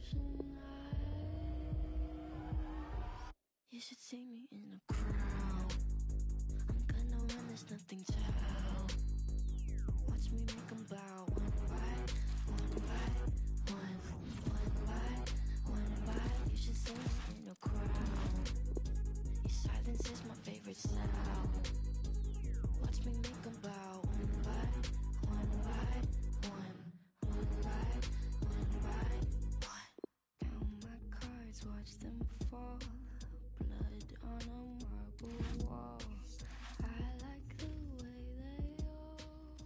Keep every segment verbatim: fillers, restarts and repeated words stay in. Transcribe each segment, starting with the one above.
You should see me in a crowd. I'm gonna run, there's nothing to help. Watch me make them bow. One bite, one bite, one, one bite, one bite. You should see me in a crowd. Your silence is my favorite sound. Watch me make them bow. One bite, one bite, one, one bite, one bite, one. Count my cards, watch them fall. Blood on a marble wall. I like the way they all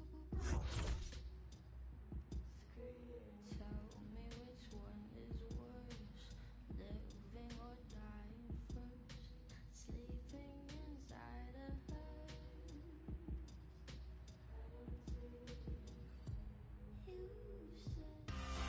tell me which one is worse, living or dying first, sleeping inside a hearse. You said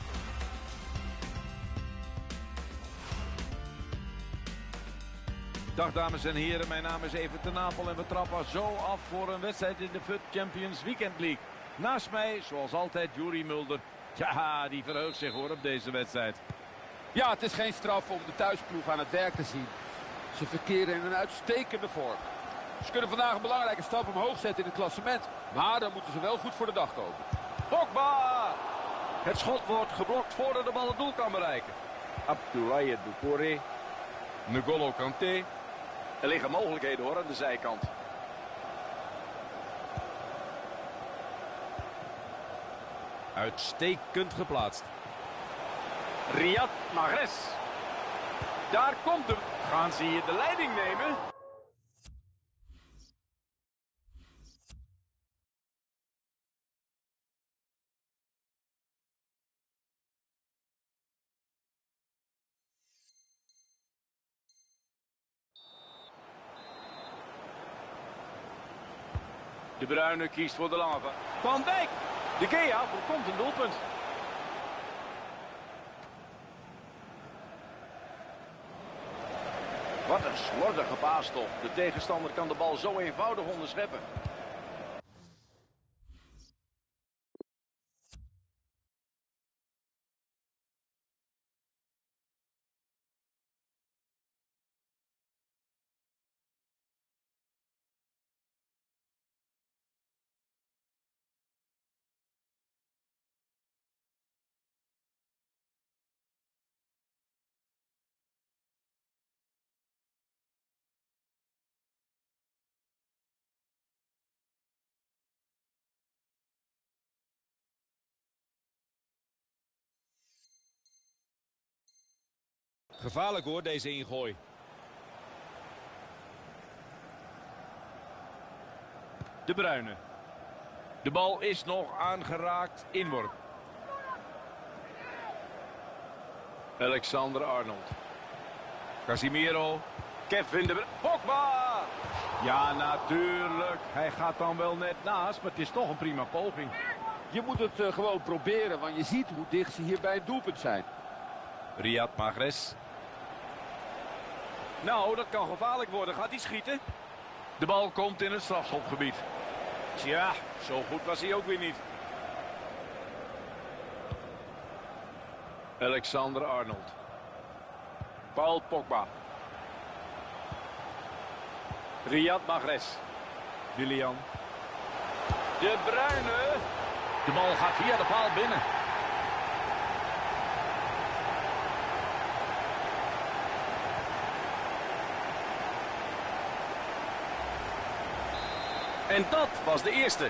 Dag dames en heren, mijn naam is Evert ten Napel en we trappen zo af voor een wedstrijd in de F U T Champions Weekend League. Naast mij, zoals altijd, Juri Mulder. Ja, die verheugt zich hoor op deze wedstrijd. Ja, het is geen straf om de thuisploeg aan het werk te zien. Ze verkeren in een uitstekende vorm. Ze kunnen vandaag een belangrijke stap omhoog zetten in het klassement. Maar dan moeten ze wel goed voor de dag komen. Pogba! Het schot wordt geblokt voordat de bal het doel kan bereiken. Abdoulaye Doucouré. N'Golo Kanté. Er liggen mogelijkheden hoor aan de zijkant. Uitstekend geplaatst. Riyad Mahrez. Daar komt hem. Gaan ze hier de leiding nemen? De Bruyne kiest voor de lange van Van Dijk. De Gea voorkomt een doelpunt. Wat een slordige paas toch. De tegenstander kan de bal zo eenvoudig onderscheppen. Gevaarlijk hoor, deze ingooi. De Bruyne. De bal is nog aangeraakt. Inworp. Alexander Arnold. Casimiro. Kevin de Bruyne. Pogba! Ja, natuurlijk. Hij gaat dan wel net naast, maar het is toch een prima poging. Je moet het uh, gewoon proberen, want je ziet hoe dicht ze hier bij het doelpunt zijn. Riyad Mahrez. Nou, dat kan gevaarlijk worden. Gaat hij schieten? De bal komt in het strafschopgebied. Tja, zo goed was hij ook weer niet. Alexander Arnold. Paul Pogba. Riyad Mahrez. Willian. De Bruyne. De bal gaat via de paal binnen. En dat was de eerste.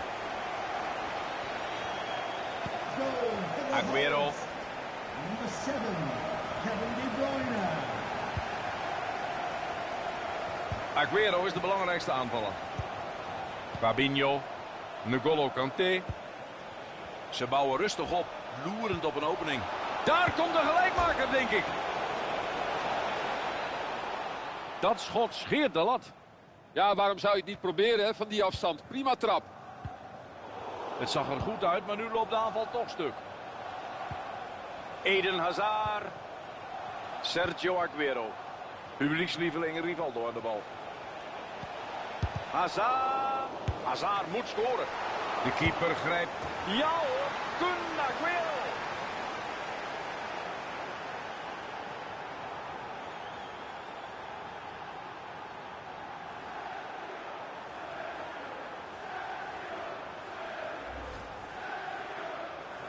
Aguero. Number seven, Kevin De Bruyne. Aguero is de belangrijkste aanvaller. Fabinho. N'Golo Kanté. Ze bouwen rustig op, loerend op een opening. Daar komt de gelijkmaker, denk ik. Dat schot scheert de lat. Ja, waarom zou je het niet proberen hè, van die afstand? Prima trap. Het zag er goed uit, maar nu loopt de aanval toch stuk. Eden Hazard. Sergio Aguero. Publiekslieveling Rivaldo aan de bal. Hazard. Hazard moet scoren. De keeper grijpt. Ja hoor, Kun Aguero.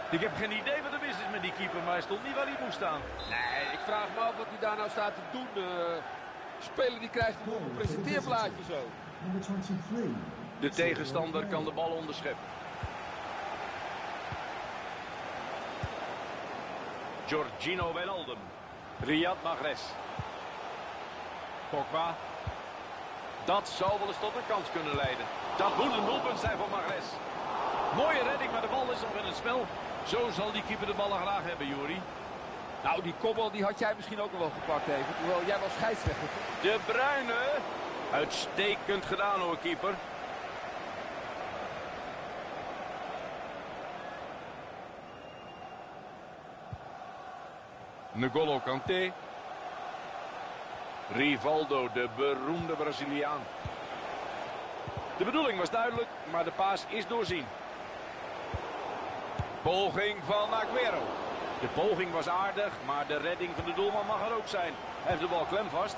Ik heb geen idee wat er mis is met die keeper, maar hij stond niet waar hij moest staan. Nee, ik vraag me af wat hij daar nou staat te doen. Uh, speler die krijgt een een presenteerblaadje zo. Number twenty-three. De tegenstander kan de bal onderscheppen. Georgino Wijnaldum. Riyad Mahrez. Pogba. Dat zou wel eens tot een kans kunnen leiden. Dat moet een doelpunt zijn voor Mahrez. Mooie redding, maar de bal is nog in het spel. Zo zal die keeper de ballen graag hebben, Juri. Nou, die kopbal die had jij misschien ook nog wel gepakt even. Hoewel jij was scheidsrechter. De Bruyne. Uitstekend gedaan hoor, keeper. N'Golo Kanté. Rivaldo, de beroemde Braziliaan. De bedoeling was duidelijk, maar de paas is doorzien. Poging van Aguero. De poging was aardig, maar de redding van de doelman mag er ook zijn. Hij heeft de bal klem vast.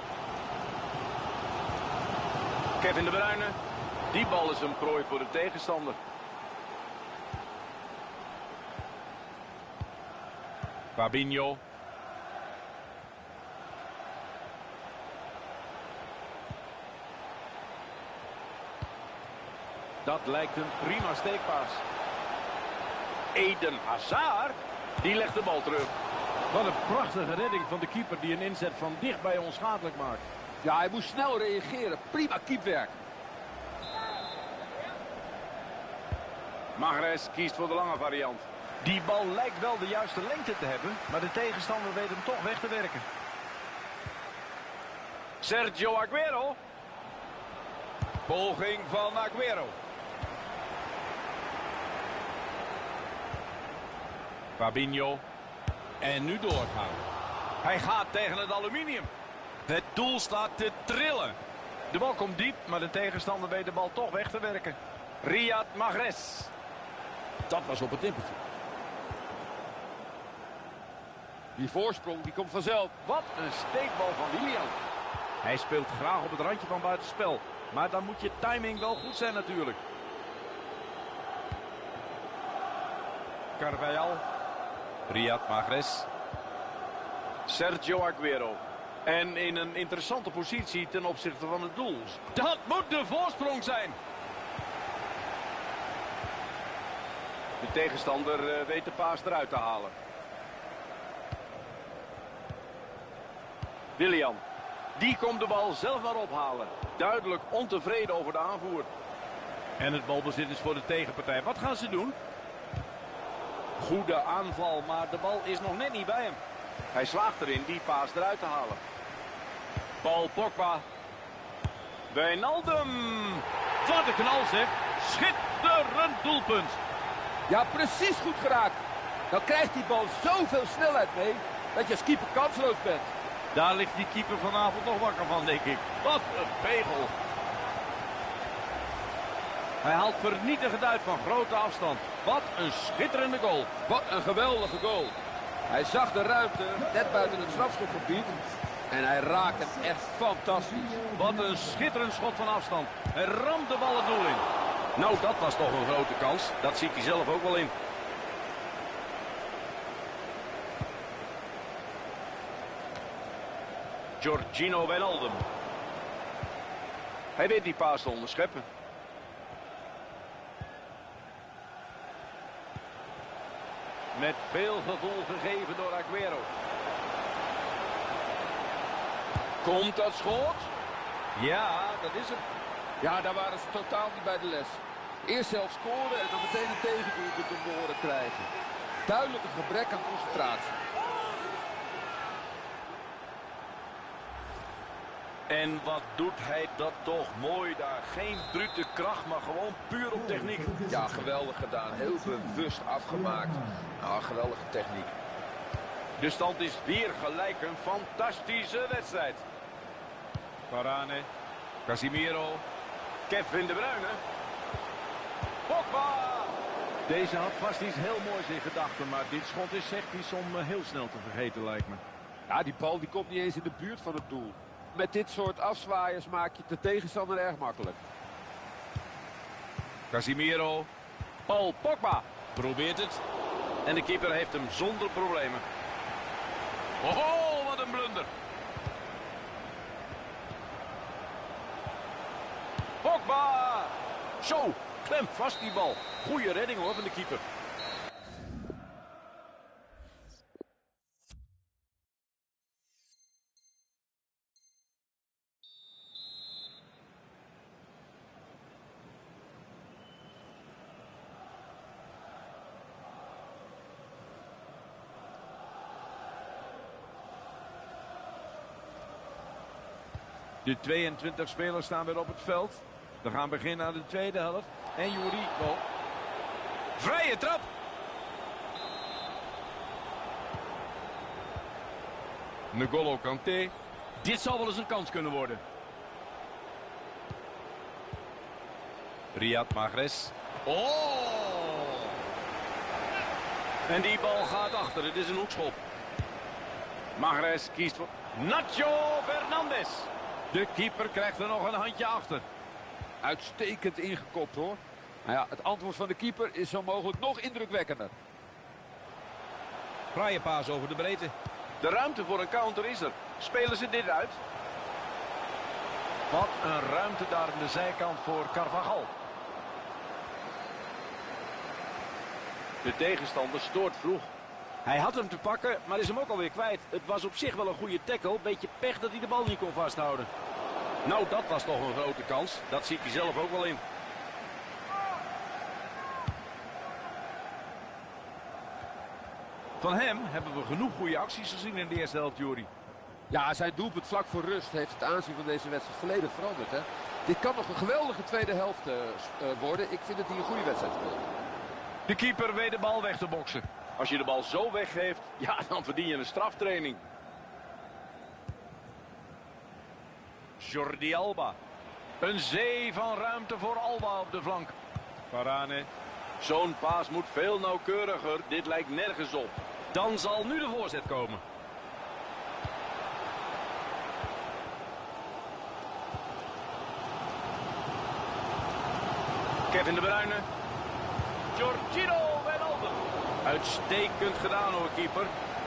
Kevin De Bruyne. Die bal is een prooi voor de tegenstander. Fabinho. Dat lijkt een prima steekpaas. Eden Hazard, die legt de bal terug. Wat een prachtige redding van de keeper die een inzet van dichtbij onschadelijk maakt. Ja, hij moest snel reageren. Prima keepwerk. Mahrez kiest voor de lange variant. Die bal lijkt wel de juiste lengte te hebben, maar de tegenstander weet hem toch weg te werken. Sergio Aguero. Poging van Aguero. Fabinho. En nu doorgaan. Hij gaat tegen het aluminium. Het doel staat te trillen. De bal komt diep, maar de tegenstander weet de bal toch weg te werken. Riyad Mahrez. Dat was op het nippertje. Die voorsprong die komt vanzelf. Wat een steekbal van Willian. Hij speelt graag op het randje van buitenspel. Maar dan moet je timing wel goed zijn natuurlijk. Carvajal. Riyad Mahrez. Sergio Aguero. En in een interessante positie ten opzichte van het doel. Dat moet de voorsprong zijn. De tegenstander uh, weet de paas eruit te halen. Willian. Die komt de bal zelf maar ophalen. Duidelijk ontevreden over de aanvoer. En het balbezit is voor de tegenpartij. Wat gaan ze doen? Goede aanval, maar de bal is nog net niet bij hem. Hij slaagt erin die paas eruit te halen. Paul Pogba. Wijnaldum. Wat een knal zeg. Schitterend doelpunt. Ja, precies goed geraakt. Dan krijgt die bal zoveel snelheid mee dat je als keeper kansloos bent. Daar ligt die keeper vanavond nog wakker van, denk ik. Wat een pegel. Hij haalt vernietigend uit van grote afstand. Wat een schitterende goal. Wat een geweldige goal. Hij zag de ruimte net buiten het strafschopgebied. En hij raakt hem echt fantastisch. Wat een schitterend schot van afstand. Hij ramt de bal het doel in. Nou, dat was toch een grote kans. Dat ziet hij zelf ook wel in. Georgino Wijnaldum. Hij weet die paas te onderscheppen. Met veel gevoel gegeven door Aguero. Komt dat schot? Ja, dat is het. Ja, daar waren ze totaal niet bij de les. Eerst zelf scoren en dan meteen een tegendoelpunt om de oren krijgen. Duidelijk een gebrek aan concentratie. En wat doet hij dat toch mooi daar. Geen brute kracht, maar gewoon puur op techniek. Ja, geweldig gedaan. Heel bewust afgemaakt. Nou, geweldige techniek. De stand is weer gelijk. Een fantastische wedstrijd. Varane. Casimiro. Kevin De Bruyne. Pogba. Deze had vast iets heel moois in gedachten. Maar dit schot is echt iets om uh, heel snel te vergeten, lijkt me. Ja, die bal die komt niet eens in de buurt van het doel. Met dit soort afzwaaiers maak je de tegenstander erg makkelijk. Casimiro. Paul Pogba probeert het. En de keeper heeft hem zonder problemen. Oh, wat een blunder. Pogba! Zo, klem vast die bal. Goeie redding hoor van de keeper. De tweeëntwintig spelers staan weer op het veld. We gaan beginnen aan de tweede helft. En Juri, goal. Vrije trap. N'Golo Kanté. Dit zal wel eens een kans kunnen worden. Riyad Mahrez. Oh! En die bal gaat achter. Het is een hoekschop. Mahrez kiest voor Nacho Fernandes. De keeper krijgt er nog een handje achter. Uitstekend ingekopt hoor. Nou ja, het antwoord van de keeper is zo mogelijk nog indrukwekkender. Vrije paas over de breedte. De ruimte voor een counter is er. Spelen ze dit uit? Wat een ruimte daar aan de zijkant voor Carvajal. De tegenstander stoort vroeg. Hij had hem te pakken, maar is hem ook alweer kwijt. Het was op zich wel een goede tackle. Beetje pech dat hij de bal niet kon vasthouden. Nou, dat was toch een grote kans. Dat ziet hij zelf ook wel in. Van hem hebben we genoeg goede acties gezien in de eerste helft, Juri. Ja, zijn doelpunt vlak voor rust heeft het aanzien van deze wedstrijd volledig veranderd. Hè? Dit kan nog een geweldige tweede helft uh, uh, worden. Ik vind dat hij een goede wedstrijd speelt. De keeper weet de bal weg te boksen. Als je de bal zo weggeeft, ja, dan verdien je een straftraining. Jordi Alba. Een zee van ruimte voor Alba op de flank. Varane. Zo'n paas moet veel nauwkeuriger. Dit lijkt nergens op. Dan zal nu de voorzet komen. Kevin De Bruyne. Jorginho Wijnaldum. Uitstekend gedaan hoor, keeper.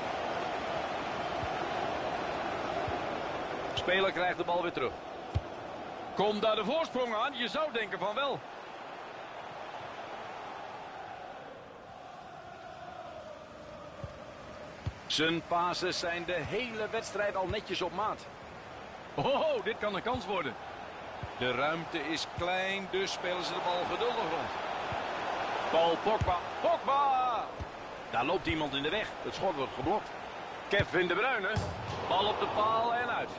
Speler krijgt de bal weer terug. Komt daar de voorsprong aan? Je zou denken van wel. Zijn passes zijn de hele wedstrijd al netjes op maat. Oh, dit kan een kans worden. De ruimte is klein, dus spelen ze de bal geduldig rond. Paul Pogba. Pogba! Daar loopt iemand in de weg. Het schot wordt geblokt. Kevin De Bruyne. Bal op de paal en uit.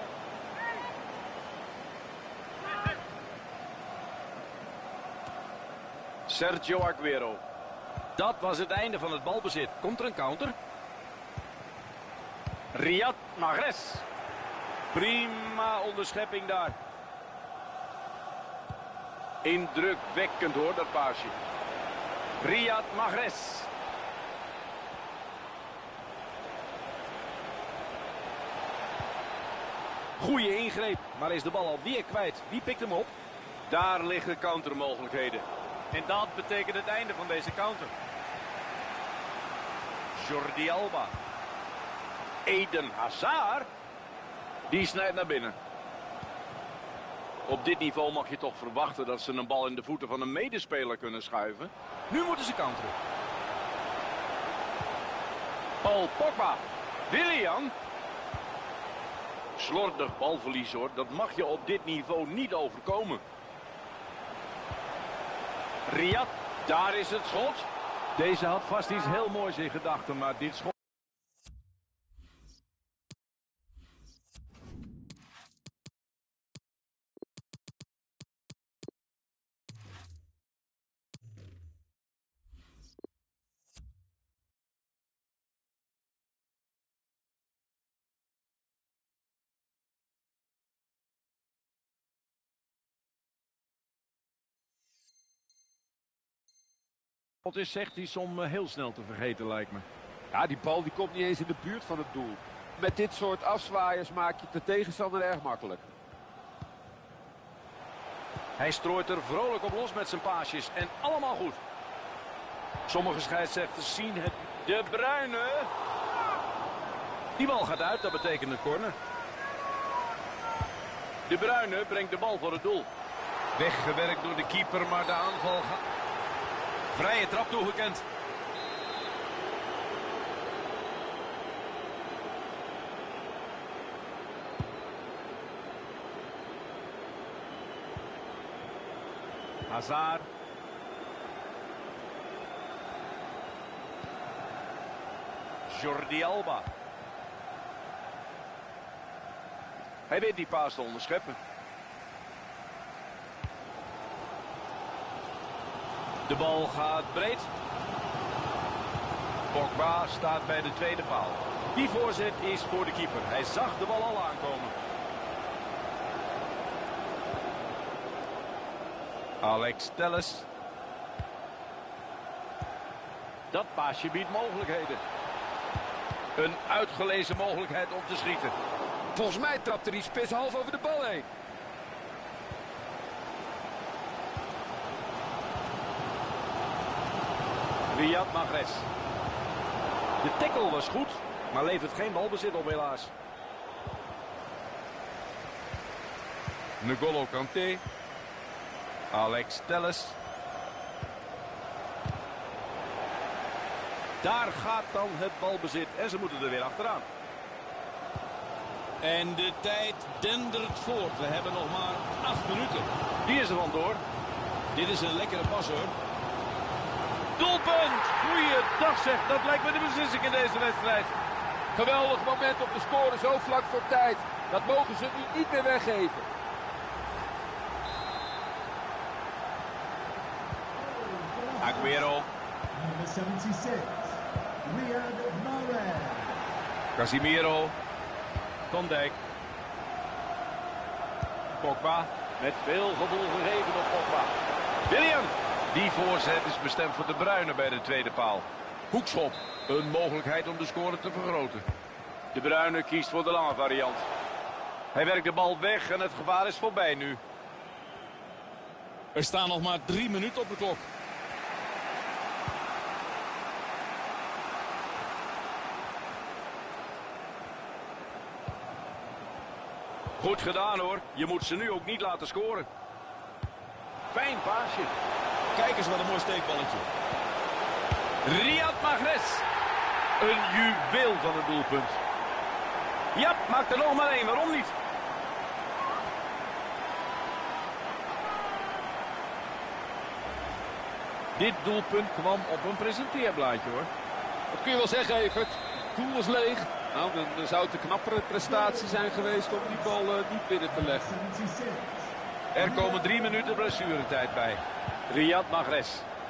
Sergio Aguero. Dat was het einde van het balbezit. Komt er een counter? Riyad Mahrez. Prima onderschepping daar. Indrukwekkend hoor, dat paasje. Riyad Mahrez. Goeie ingreep, maar is de bal alweer kwijt. Wie pikt hem op? Daar liggen countermogelijkheden. En dat betekent het einde van deze counter. Jordi Alba. Eden Hazard. Die snijdt naar binnen. Op dit niveau mag je toch verwachten dat ze een bal in de voeten van een medespeler kunnen schuiven. Nu moeten ze counteren. Paul Pogba. Willian. Slordig balverlies hoor. Dat mag je op dit niveau niet overkomen. Riyad. Daar is het schot. Deze had vast iets heel moois in gedachten, maar dit schot... Het is echt om heel snel te vergeten, lijkt me. Ja, die bal die komt niet eens in de buurt van het doel. Met dit soort afzwaaiers maak je de tegenstander erg makkelijk. Hij strooit er vrolijk op los met zijn paasjes. En allemaal goed. Sommige scheidsrechters zien het. De Bruyne. Die bal gaat uit, dat betekent een corner. De Bruyne brengt de bal voor het doel. Weggewerkt door de keeper, maar de aanval gaat. Vrije trap toegekend. Hazard. Jordi Alba. Hij weet die paas te onderscheppen. De bal gaat breed. Pogba staat bij de tweede paal. Die voorzet is voor de keeper. Hij zag de bal al aankomen. Alex Telles. Dat paasje biedt mogelijkheden. Een uitgelezen mogelijkheid om te schieten. Volgens mij trapte die spits half over de bal heen. Riyad Mahrez. De tackle was goed, maar levert geen balbezit op helaas. N'Golo Kanté. Alex Telles. Daar gaat dan het balbezit en ze moeten er weer achteraan. En de tijd dendert voort. We hebben nog maar acht minuten. Die is er vandoor. Dit is een lekkere pas hoor. Doelpunt! Goeiedag zeg, dat lijkt me de beslissing in deze wedstrijd. Geweldig moment om te scoren, zo vlak voor tijd. Dat mogen ze nu niet meer weggeven. Aguero. Number seventy-six, Riyad Mahrez. Casimiro. Van Dijk. Pogba. Met veel gevoel gegeven op Pogba. William. Die voorzet is bestemd voor de Bruyne bij de tweede paal. Hoekschop. Een mogelijkheid om de score te vergroten. De Bruyne kiest voor de lange variant. Hij werkt de bal weg en het gevaar is voorbij nu. Er staan nog maar drie minuten op de klok. Goed gedaan hoor. Je moet ze nu ook niet laten scoren. Fijn paasje. Kijk eens wat een mooi steekballetje. Riyad Mahrez. Een juweel van een doelpunt. Ja, maak er nog maar één. Waarom niet? Dit doelpunt kwam op een presenteerblaadje hoor. Dat kun je wel zeggen, Evert. Het doel was leeg. Nou, dan, dan zou het een knappere prestatie zijn geweest om die bal uh, niet binnen te leggen. seventy-six. Er komen drie minuten blessuretijd bij. Riyad Mahrez.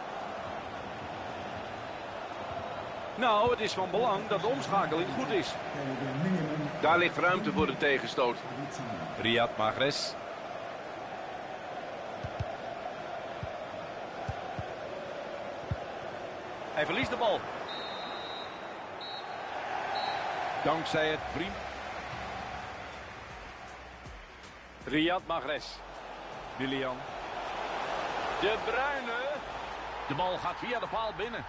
Nou, het is van belang dat de omschakeling goed is. There will be a minimum Daar ligt ruimte voor de tegenstoot. of time. Riyad Mahrez. Hij verliest de bal. Dankzij het priem. Riyad Mahrez. Willian. De Bruyne. De bal gaat via de paal binnen.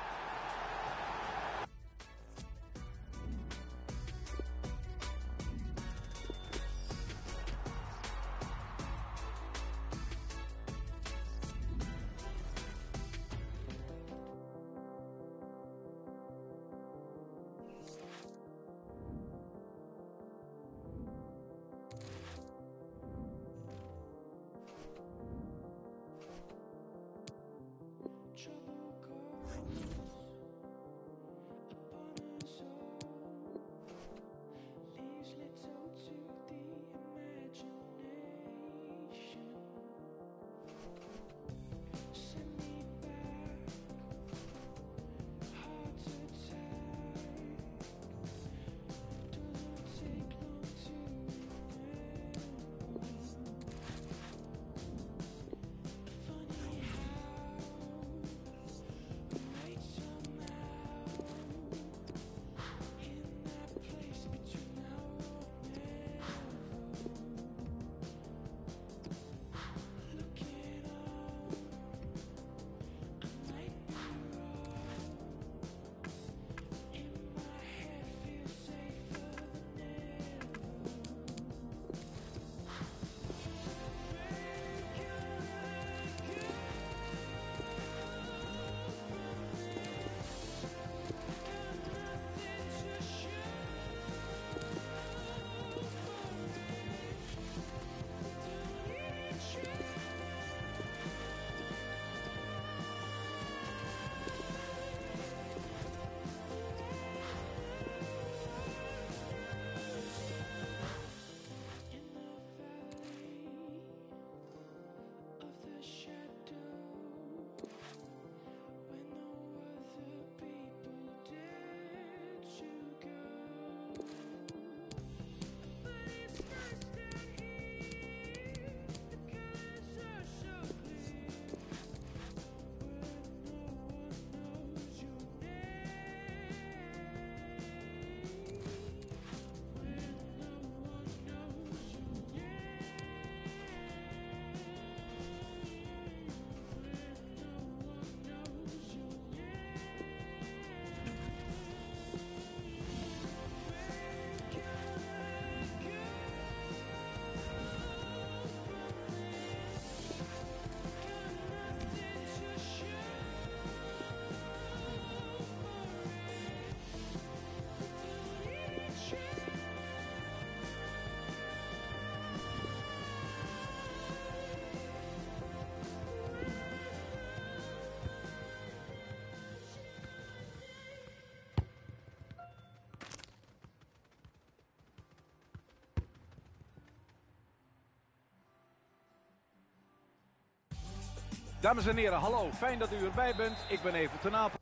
Dames en heren, hallo. Fijn dat u erbij bent. Ik ben Evert ten Apel.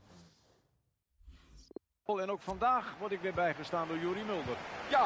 En ook vandaag word ik weer bijgestaan door Yuri Mulder. Ja.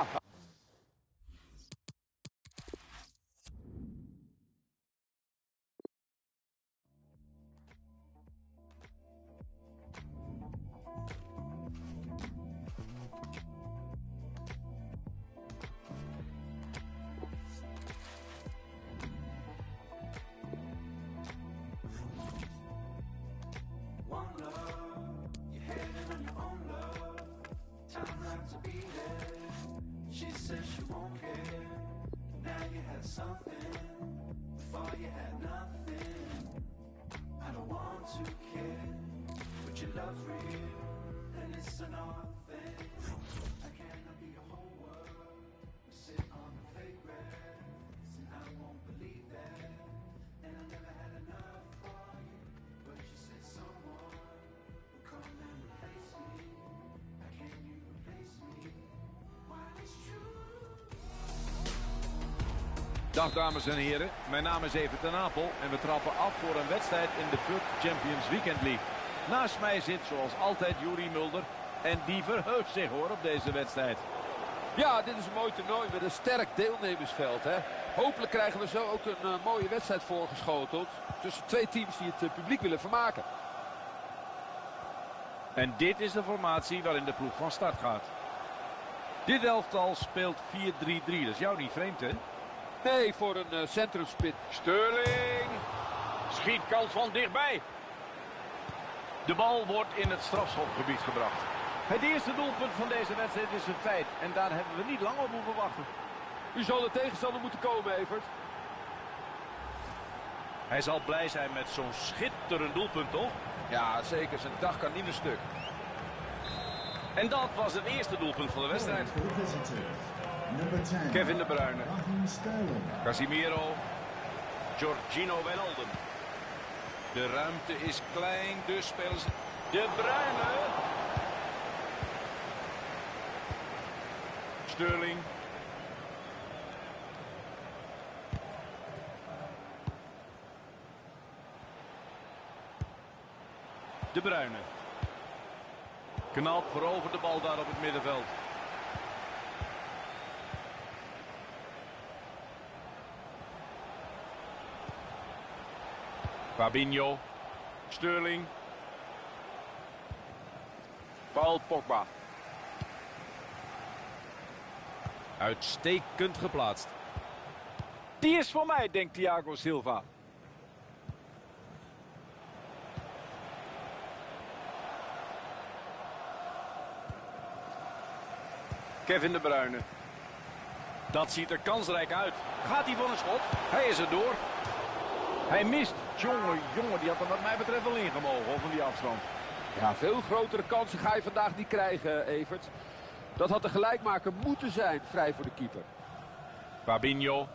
Dag dames en heren, mijn naam is Evert ten Apel en we trappen af voor een wedstrijd in de F U T Champions Weekend League. Naast mij zit zoals altijd Yuri Mulder en die verheugt zich hoor op deze wedstrijd. Ja, dit is een mooi toernooi met een sterk deelnemersveld. Hè? Hopelijk krijgen we zo ook een uh, mooie wedstrijd voorgeschoteld tussen twee teams die het uh, publiek willen vermaken. En dit is de formatie waarin de ploeg van start gaat. Dit elftal speelt vier drie drie, dat is jou niet vreemd hè? Nee, voor een uh, centrumspit. Sterling schiet kans van dichtbij. De bal wordt in het strafschopgebied gebracht. Het eerste doelpunt van deze wedstrijd is een feit. En daar hebben we niet lang op hoeven wachten. U zal de tegenstander moeten komen, Evert. Hij zal blij zijn met zo'n schitterend doelpunt, toch? Ja, zeker. Zijn dag kan niet meer stuk. En dat was het eerste doelpunt van de wedstrijd. For the visitors, number ten, Kevin De Bruyne. Raheem Sterling. Casimiro. Georgino Wijnaldum. De ruimte is klein, dus spelen ze De Bruyne. Sterling. De Bruyne. Knalt verovert de bal daar op het middenveld. Fabinho. Sterling. Paul Pogba. Uitstekend geplaatst. Die is voor mij, denkt Thiago Silva. Kevin De Bruyne. Dat ziet er kansrijk uit. Gaat hij voor een schot? Hij is er door. Hij mist. Jongen, jongen, die had er wat mij betreft wel ingemogen van die afstand. Ja, veel grotere kansen ga je vandaag niet krijgen, Evert. Dat had de gelijkmaker moeten zijn, vrij voor de keeper. Fabinho.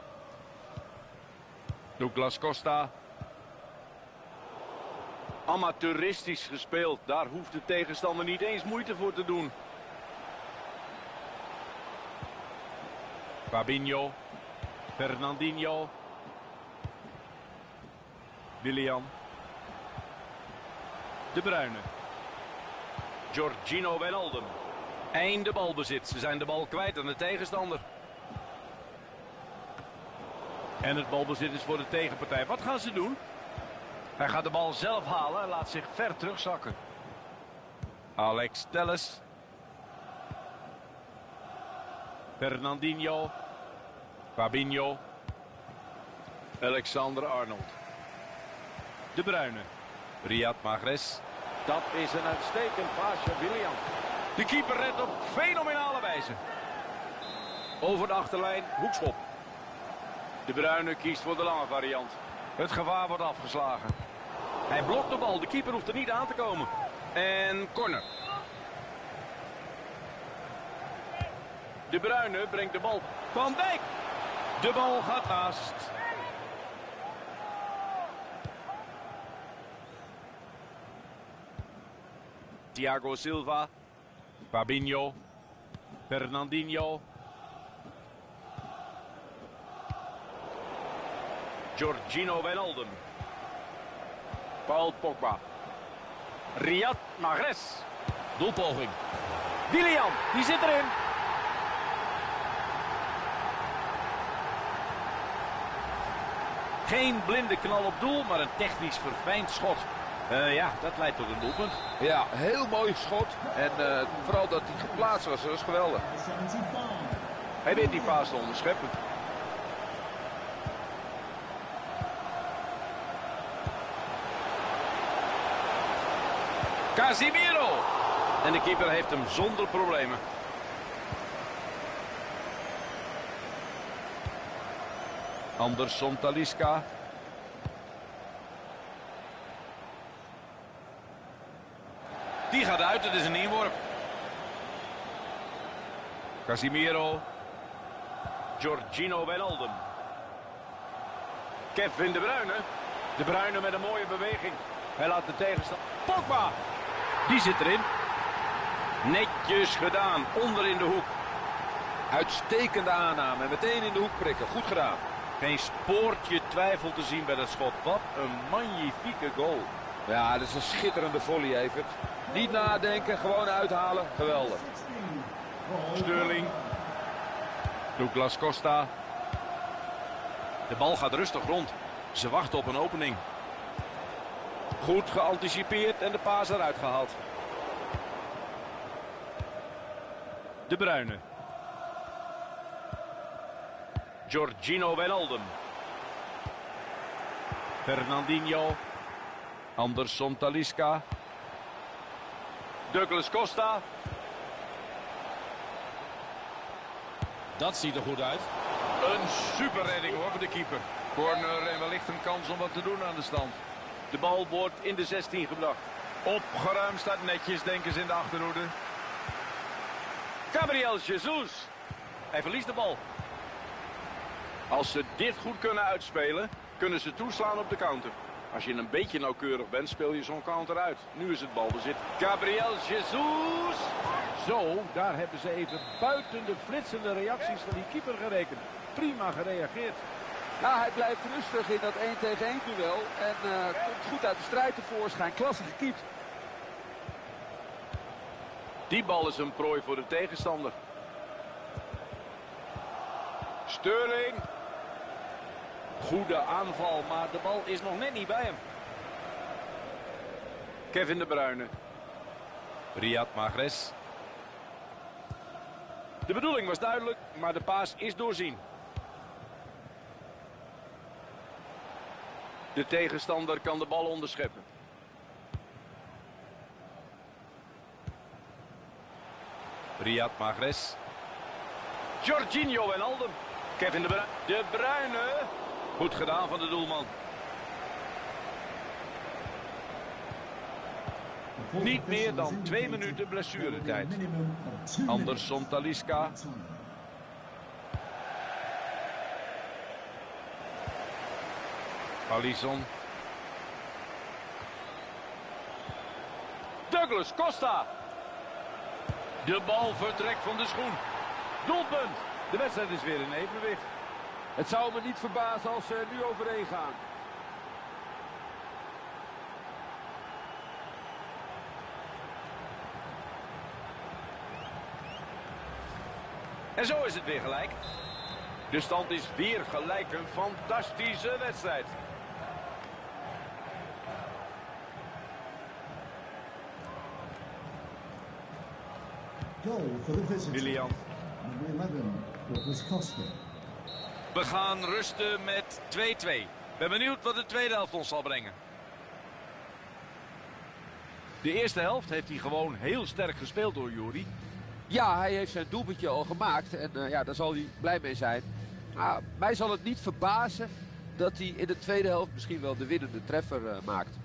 Douglas Costa. Amateuristisch gespeeld. Daar hoeft de tegenstander niet eens moeite voor te doen. Fabinho. Fernandinho. Willian. De Bruyne. Georgino Wijnaldum. Einde balbezit. Ze zijn de bal kwijt aan de tegenstander. En het balbezit is voor de tegenpartij. Wat gaan ze doen? Hij gaat de bal zelf halen en laat zich ver terugzakken. Alex Telles. Fernandinho. Fabinho. Alexander Arnold. De Bruyne. Riyad Mahrez. Dat is een uitstekend paasje, Willian. De keeper redt op fenomenale wijze. Over de achterlijn, hoekschop. De Bruyne kiest voor de lange variant. Het gevaar wordt afgeslagen. Hij blokt de bal, de keeper hoeft er niet aan te komen. En corner. De Bruyne brengt de bal. Van Dijk. De bal gaat naast. Thiago Silva. Fabinho. Fernandinho. Georgino Wijnaldum. Paul Pogba. Riyad Mahrez. Doelpoging. Willian, die zit erin. Geen blinde knal op doel, maar een technisch verfijnd schot. Uh, ja, dat leidt tot een doelpunt. Ja, heel mooi schot. En uh, vooral dat hij geplaatst was, dat was geweldig. Hij weet die paas te onderscheppen. Casimiro. En de keeper heeft hem zonder problemen. Anderson Talisca. Die gaat uit, het is een inworp. Casimiro. Georgino Wijnaldum. Kevin De Bruyne. De Bruyne met een mooie beweging. Hij laat de tegenstander. Pogba. Die zit erin. Netjes gedaan. Onder in de hoek. Uitstekende aanname. En meteen in de hoek prikken. Goed gedaan. Geen spoortje twijfel te zien bij dat schot. Wat een magnifieke goal. Ja, dat is een schitterende volley, Evert. Niet nadenken, gewoon uithalen. Geweldig. Sterling. Douglas Costa. De bal gaat rustig rond. Ze wachten op een opening. Goed geanticipeerd en de paas eruit gehaald. De Bruyne. Georgino Wijnaldum. Fernandinho. Anderson Talisca. Douglas Costa. Dat ziet er goed uit. Een superredding hoor voor de keeper. Corner en wellicht een kans om wat te doen aan de stand. De bal wordt in de zestien gebracht. Opgeruimd staat netjes, denken ze in de achterhoede. Gabriel Jesus. Hij verliest de bal. Als ze dit goed kunnen uitspelen, kunnen ze toeslaan op de counter. Als je een beetje nauwkeurig bent, speel je zo'n counter uit. Nu is het balbezit. Gabriel Jesus. Zo, daar hebben ze even buiten de flitsende reacties van die keeper gerekend. Prima gereageerd. Ja, hij blijft rustig in dat één tegen één duel. En uh, komt goed uit de strijd tevoorschijn. Klasse gekiept. Die bal is een prooi voor de tegenstander. Sterling. Goede aanval, maar de bal is nog net niet bij hem. Kevin De Bruyne. Riyad Mahrez. De bedoeling was duidelijk, maar de paas is doorzien. De tegenstander kan de bal onderscheppen. Riyad Mahrez. Georginio Wijnaldum. Kevin De Bruyne. De Bruyne. Goed gedaan van de doelman. Niet meer dan twee minuten blessuretijd. Anderson Talisca. Alisson. Douglas Costa. De bal vertrekt van de schoen. Doelpunt. De wedstrijd is weer in evenwicht. Het zou me niet verbazen als ze er nu overheen gaan. En zo is het weer gelijk. De stand is weer gelijk. Een fantastische wedstrijd. Goal for the visitors. Willian. Number eleven, Douglas Costa. We gaan rusten met twee-twee. Ik ben benieuwd wat de tweede helft ons zal brengen. De eerste helft heeft hij gewoon heel sterk gespeeld door Juri. Ja, hij heeft zijn doelpuntje al gemaakt. En uh, ja, daar zal hij blij mee zijn. Maar mij zal het niet verbazen dat hij in de tweede helft misschien wel de winnende treffer uh, maakt.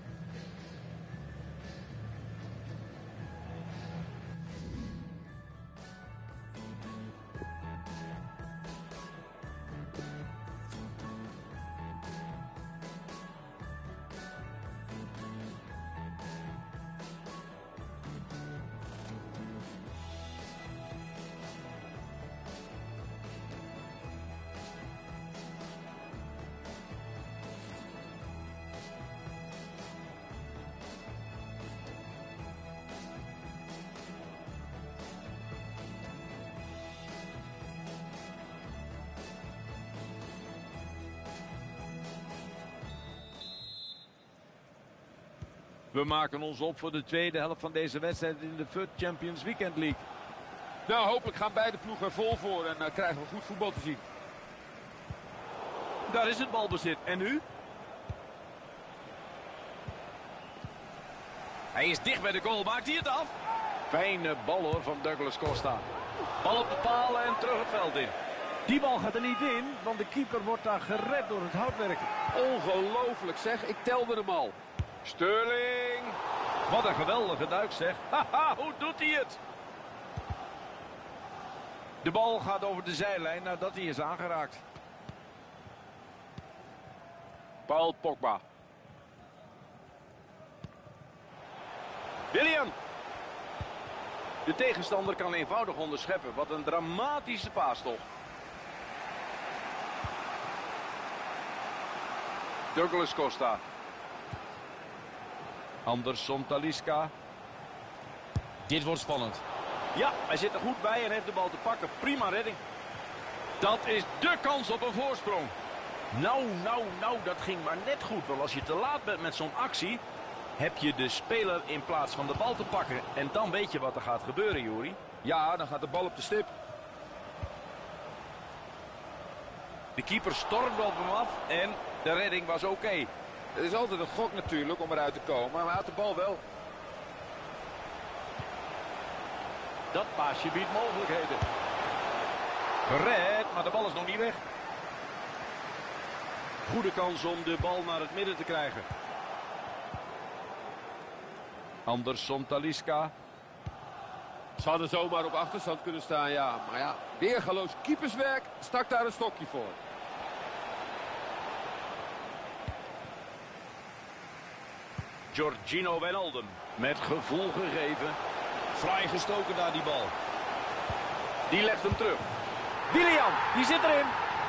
We maken ons op voor de tweede helft van deze wedstrijd in de F U T Champions Weekend League. Nou, hopelijk gaan beide ploegen er vol voor en uh, krijgen we goed voetbal te zien. Daar is het balbezit. En nu? Hij is dicht bij de goal. Maakt hij het af? Fijne bal hoor van Douglas Costa. Bal op de palen en terug het veld in. Die bal gaat er niet in, want de keeper wordt daar gered door het houtwerk. Ongelooflijk zeg, ik telde hem al. Sterling. Wat een geweldige duik zeg. Haha, hoe doet hij het? De bal gaat over de zijlijn nadat hij is aangeraakt. Paul Pogba. William. De tegenstander kan eenvoudig onderscheppen. Wat een dramatische paas toch. Douglas Costa. Anderson Talisca. Dit wordt spannend. Ja, hij zit er goed bij en heeft de bal te pakken. Prima redding. Dat is dé kans op een voorsprong. Nou, nou, nou, dat ging maar net goed. Want als je te laat bent met zo'n actie, heb je de speler in plaats van de bal te pakken. En dan weet je wat er gaat gebeuren, Juri. Ja, dan gaat de bal op de stip. De keeper stormde op hem af en de redding was oké. Okay. Het is altijd een gok natuurlijk om eruit te komen, maar hij had de bal wel. Dat paasje biedt mogelijkheden. Gered, maar de bal is nog niet weg. Goede kans om de bal naar het midden te krijgen. Anderson Talisca. Ze hadden zomaar op achterstand kunnen staan, ja. Maar ja, weergaloos keeperswerk, stak daar een stokje voor. Georginio Wijnaldum. Met gevoel gegeven. Fraai gestoken daar die bal. Die legt hem terug. William, die zit erin.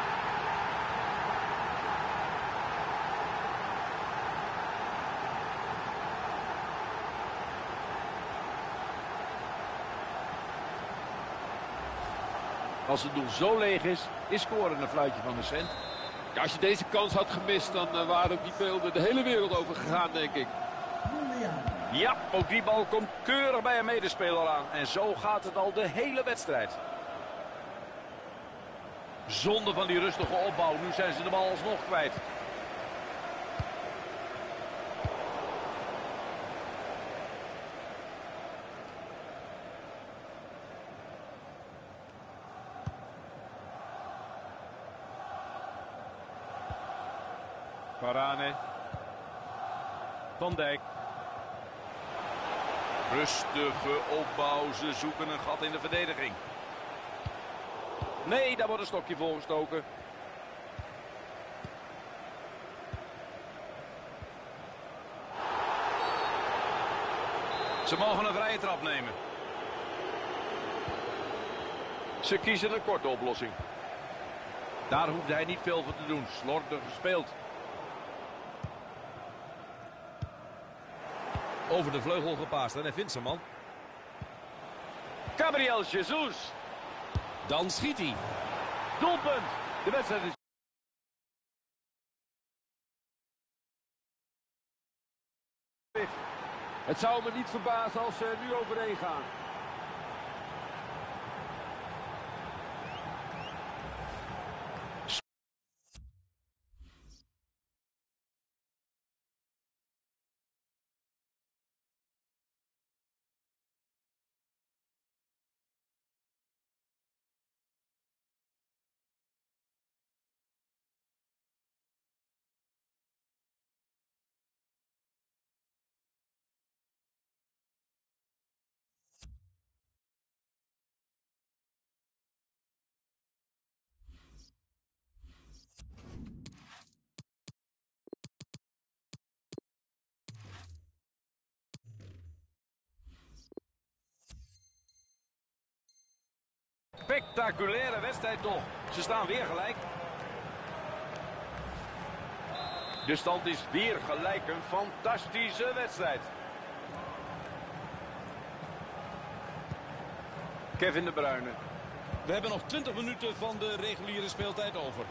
Als het doel zo leeg is, is scoren een fluitje van de cent. Ja, als je deze kans had gemist, dan uh, waren ook die beelden de hele wereld over gegaan, denk ik. Ja, ook die bal komt keurig bij een medespeler aan. En zo gaat het al de hele wedstrijd. Zonde van die rustige opbouw. Nu zijn ze de bal alsnog kwijt. Varane. Van Dijk. Rustige opbouw. Ze zoeken een gat in de verdediging. Nee, daar wordt een stokje voor gestoken. Ze mogen een vrije trap nemen. Ze kiezen een korte oplossing. Daar hoeft hij niet veel voor te doen. Slordig gespeeld. Over de vleugel gepaast en hij vindt zijn man. Gabriel Jesus. Dan schiet hij. Doelpunt. De wedstrijd is... Het zou me niet verbazen als ze er nu overheen gaan. Spectaculaire wedstrijd toch. Ze staan weer gelijk. De stand is weer gelijk. Een fantastische wedstrijd. Kevin De Bruyne. We hebben nog twintig minuten van de reguliere speeltijd over.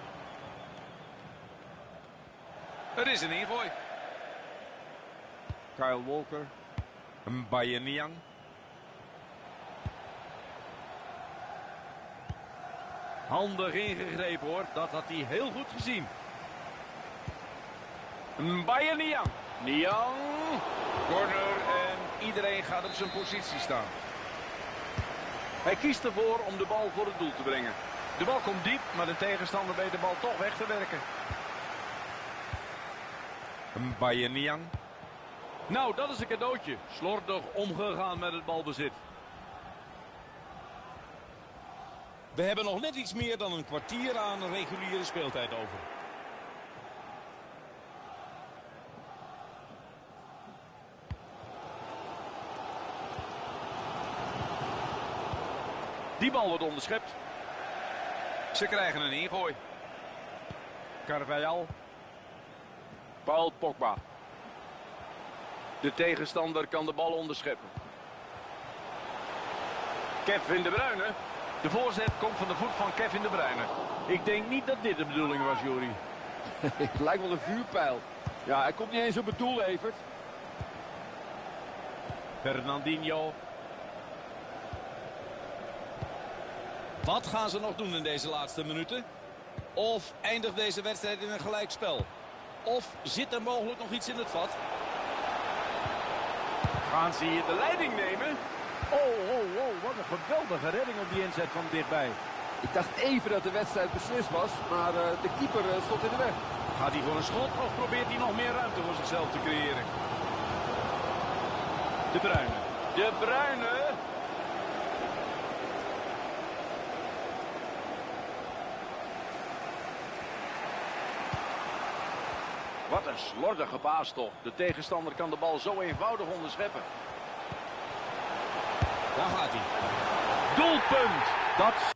Het is een ingooi. Kyle Walker. Mbayeniang. Handig ingegrepen hoor, dat had hij heel goed gezien. Mbayeniang. Niang. Corner en iedereen gaat op zijn positie staan. Hij kiest ervoor om de bal voor het doel te brengen. De bal komt diep, maar de tegenstander weet de bal toch weg te werken. Mbayeniang. Nou, dat is een cadeautje. Slordig omgegaan met het balbezit. We hebben nog net iets meer dan een kwartier aan reguliere speeltijd over. Die bal wordt onderschept. Ze krijgen een ingooi. Carvajal. Paul Pogba. De tegenstander kan de bal onderscheppen. Kevin De Bruyne. De voorzet komt van de voet van Kevin De Bruyne. Ik denk niet dat dit de bedoeling was, Juri. Het lijkt wel een vuurpijl. Ja, hij komt niet eens op het doel, Evert. Fernandinho. Wat gaan ze nog doen in deze laatste minuten? Of eindigt deze wedstrijd in een gelijkspel? Of zit er mogelijk nog iets in het vat? Gaan ze hier de leiding nemen? Oh, oh, oh, wat een geweldige redding op die inzet van dichtbij. Ik dacht even dat de wedstrijd beslist was, maar uh, de keeper uh, stond in de weg. Gaat hij voor een schot of probeert hij nog meer ruimte voor zichzelf te creëren? De Bruyne. De Bruyne. Wat een slordige paas toch. De tegenstander kan de bal zo eenvoudig onderscheppen. Daar gaat hij. Doelpunt. Dat...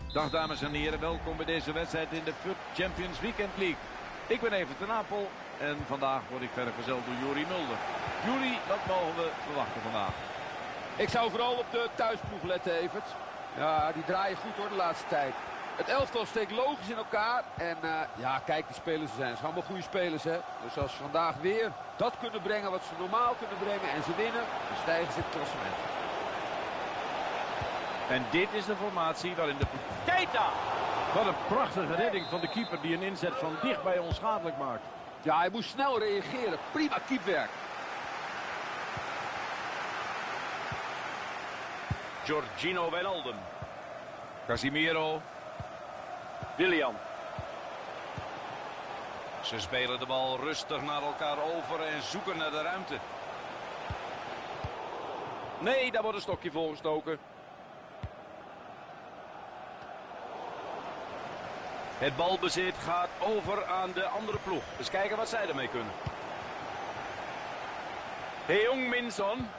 Dag dames en heren, welkom bij deze wedstrijd in de F U T Champions Weekend League. Ik ben even ten Apel en vandaag word ik verder gezeld door Juri Mulder. Juri, wat mogen we verwachten vandaag? Ik zou vooral op de thuisploeg letten, Evert. Ja, die draaien goed hoor de laatste tijd. Het elftal steekt logisch in elkaar. En uh, ja, kijk die spelers ze zijn. Ze zijn allemaal goede spelers, hè. Dus als ze vandaag weer dat kunnen brengen wat ze normaal kunnen brengen en ze winnen, dan stijgen ze in het klassement. En dit is de formatie waarin de... Keita! Wat een prachtige redding van de keeper die een inzet van dichtbij onschadelijk maakt. Ja, hij moest snel reageren. Prima keepwerk. Georginio Wijnaldum. Casimiro. Willian. Ze spelen de bal rustig naar elkaar over en zoeken naar de ruimte. Nee, daar wordt een stokje voor gestoken. Het balbezit gaat over aan de andere ploeg. Dus kijken wat zij ermee kunnen. Heung-min Son.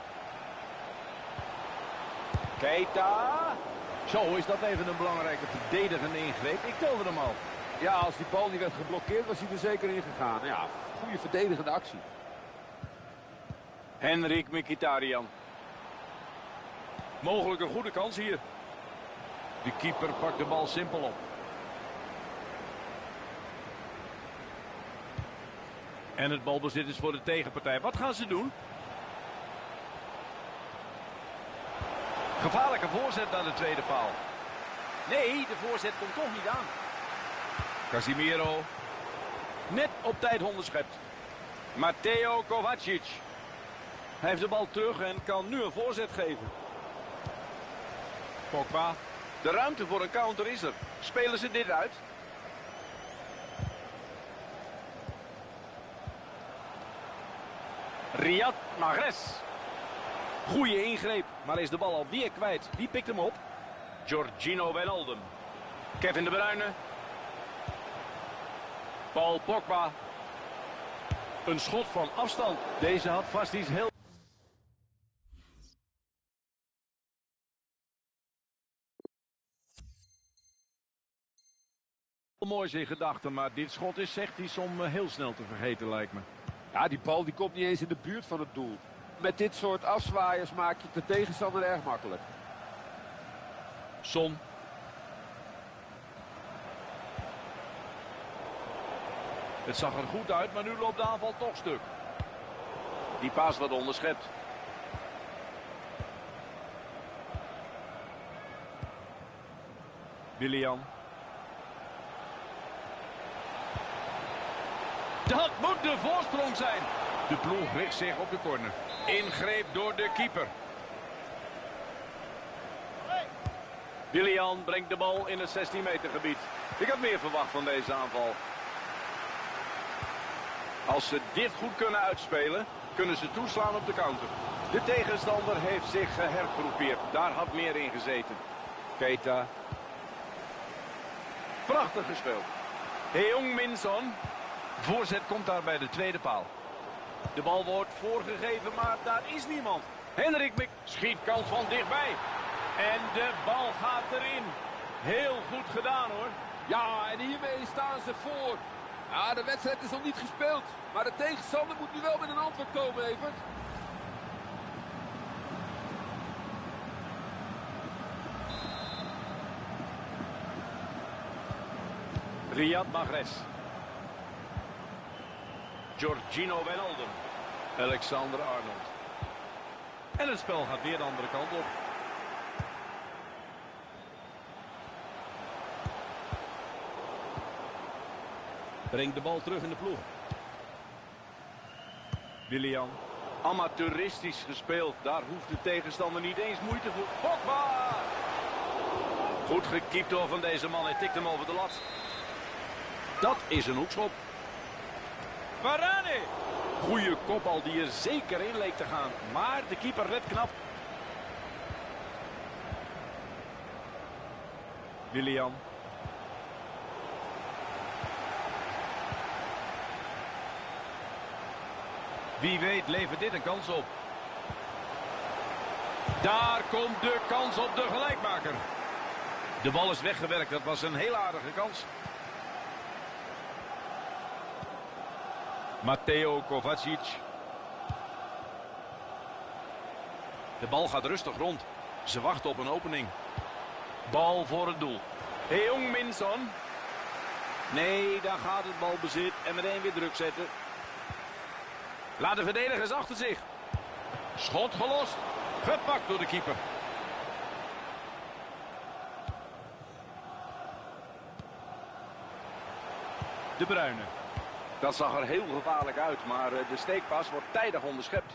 Keita. Zo is dat even een belangrijke verdedigende ingreep. Ik telde hem al. Ja, als die bal niet werd geblokkeerd was hij er zeker in gegaan. Ja, goede verdedigende actie. Henrik Mkhitaryan. Mogelijk een goede kans hier. De keeper pakt de bal simpel op. En het balbezit is voor de tegenpartij. Wat gaan ze doen? Gevaarlijke voorzet naar de tweede paal. Nee, de voorzet komt toch niet aan. Casimiro. Net op tijd onderschept. Mateo Kovacic. Hij heeft de bal terug en kan nu een voorzet geven. Pogba. De ruimte voor een counter is er. Spelen ze dit uit? Riyad Mahrez. Goeie ingreep, maar is de bal alweer kwijt. Wie pikt hem op? Georginio Wijnaldum. Kevin De Bruyne. Paul Pogba. Een schot van afstand. Deze had vast iets heel... moois in gedachten, maar dit schot is echt iets om heel snel te vergeten, lijkt me. Ja, die bal die komt niet eens in de buurt van het doel. Met dit soort afzwaaiers maak je de tegenstander erg makkelijk. Son. Het zag er goed uit, maar nu loopt de aanval toch stuk. Die paas wat onderschept. Willian. Dat moet de voorsprong zijn. De ploeg richt zich op de corner. Ingreep door de keeper. Willian brengt de bal in het zestien meter gebied. Ik had meer verwacht van deze aanval. Als ze dit goed kunnen uitspelen, kunnen ze toeslaan op de counter. De tegenstander heeft zich hergroepeerd. Daar had meer in gezeten. Keita. Prachtig gespeeld. Heung-min Son. Voorzet komt daar bij de tweede paal. De bal wordt voorgegeven, maar daar is niemand. Henrik Mik schiet kans van dichtbij. En de bal gaat erin. Heel goed gedaan hoor. Ja, en hiermee staan ze voor. Ja, de wedstrijd is nog niet gespeeld. Maar de tegenstander moet nu wel met een antwoord komen, Evert. Riyad Mahrez. Georginio Wijnaldum. Alexander Arnold. En het spel gaat weer de andere kant op. Brengt de bal terug in de ploeg. Willian. Amateuristisch gespeeld. Daar hoeft de tegenstander niet eens moeite voor. Pogba! Goed gekiept door van deze man. Hij tikt hem over de lat. Dat is een hoekschop. Varane! Goeie kopbal die er zeker in leek te gaan. Maar de keeper redt knap. Willian. Wie weet levert dit een kans op. Daar komt de kans op de gelijkmaker. De bal is weggewerkt, dat was een heel aardige kans. Mateo Kovacic. De bal gaat rustig rond. Ze wachten op een opening. Bal voor het doel. Heung-min Son. Nee, daar gaat het balbezit en meteen weer druk zetten. Laat de verdedigers achter zich. Schot gelost. Gepakt door de keeper. De Bruyne. Dat zag er heel gevaarlijk uit, maar de steekpas wordt tijdig onderschept.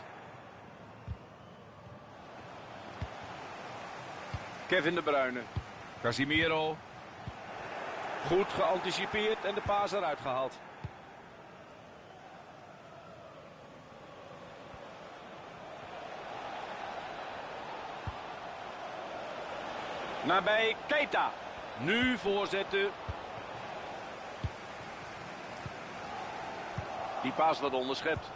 Kevin De Bruyne. Casemiro. Goed geanticipeerd en de paas eruit gehaald. Nabij Keita. Nu voorzetten. Die paas wordt onderschept.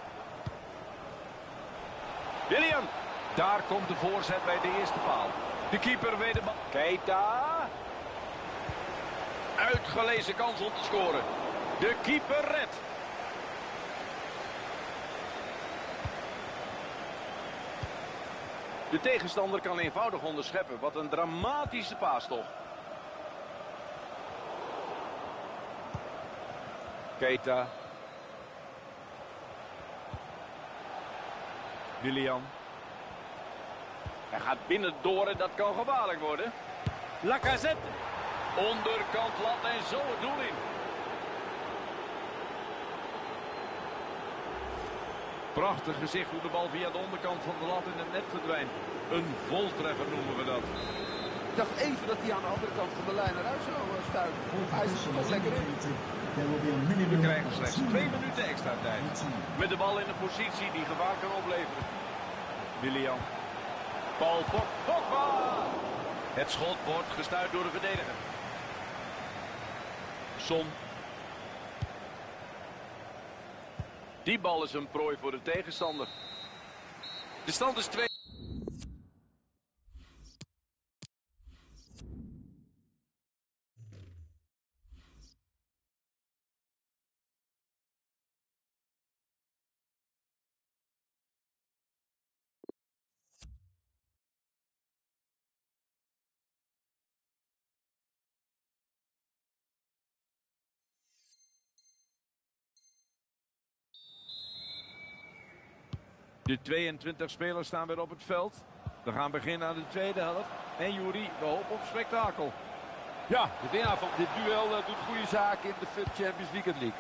William. Daar komt de voorzet bij de eerste paal. De keeper weet de bal. Keita. Uitgelezen kans om te scoren. De keeper redt. De tegenstander kan eenvoudig onderscheppen. Wat een dramatische paas toch. Keita. William. Hij gaat binnen door en dat kan gevaarlijk worden. Lacazette. Onderkant lat en zo het doel in. Prachtig gezicht hoe de bal via de onderkant van de lat in het net verdwijnt. Een voltreffer noemen we dat. Ik dacht even dat hij aan de andere kant van de lijn eruit zou stuiten. Hij is er toch lekker in. We krijgen slechts twee minuten extra tijd. Met de bal in een positie die gevaar kan opleveren. William. Paul Pogba. Het schot wordt gestuit door de verdediger. Son. Die bal is een prooi voor de tegenstander. De stand is twee. De tweeëntwintig spelers staan weer op het veld. We gaan beginnen aan de tweede helft. En Juri, we hopen op spektakel. Ja, de winnaar van dit duel uh, doet goede zaken in de F U T Champions Weekend League.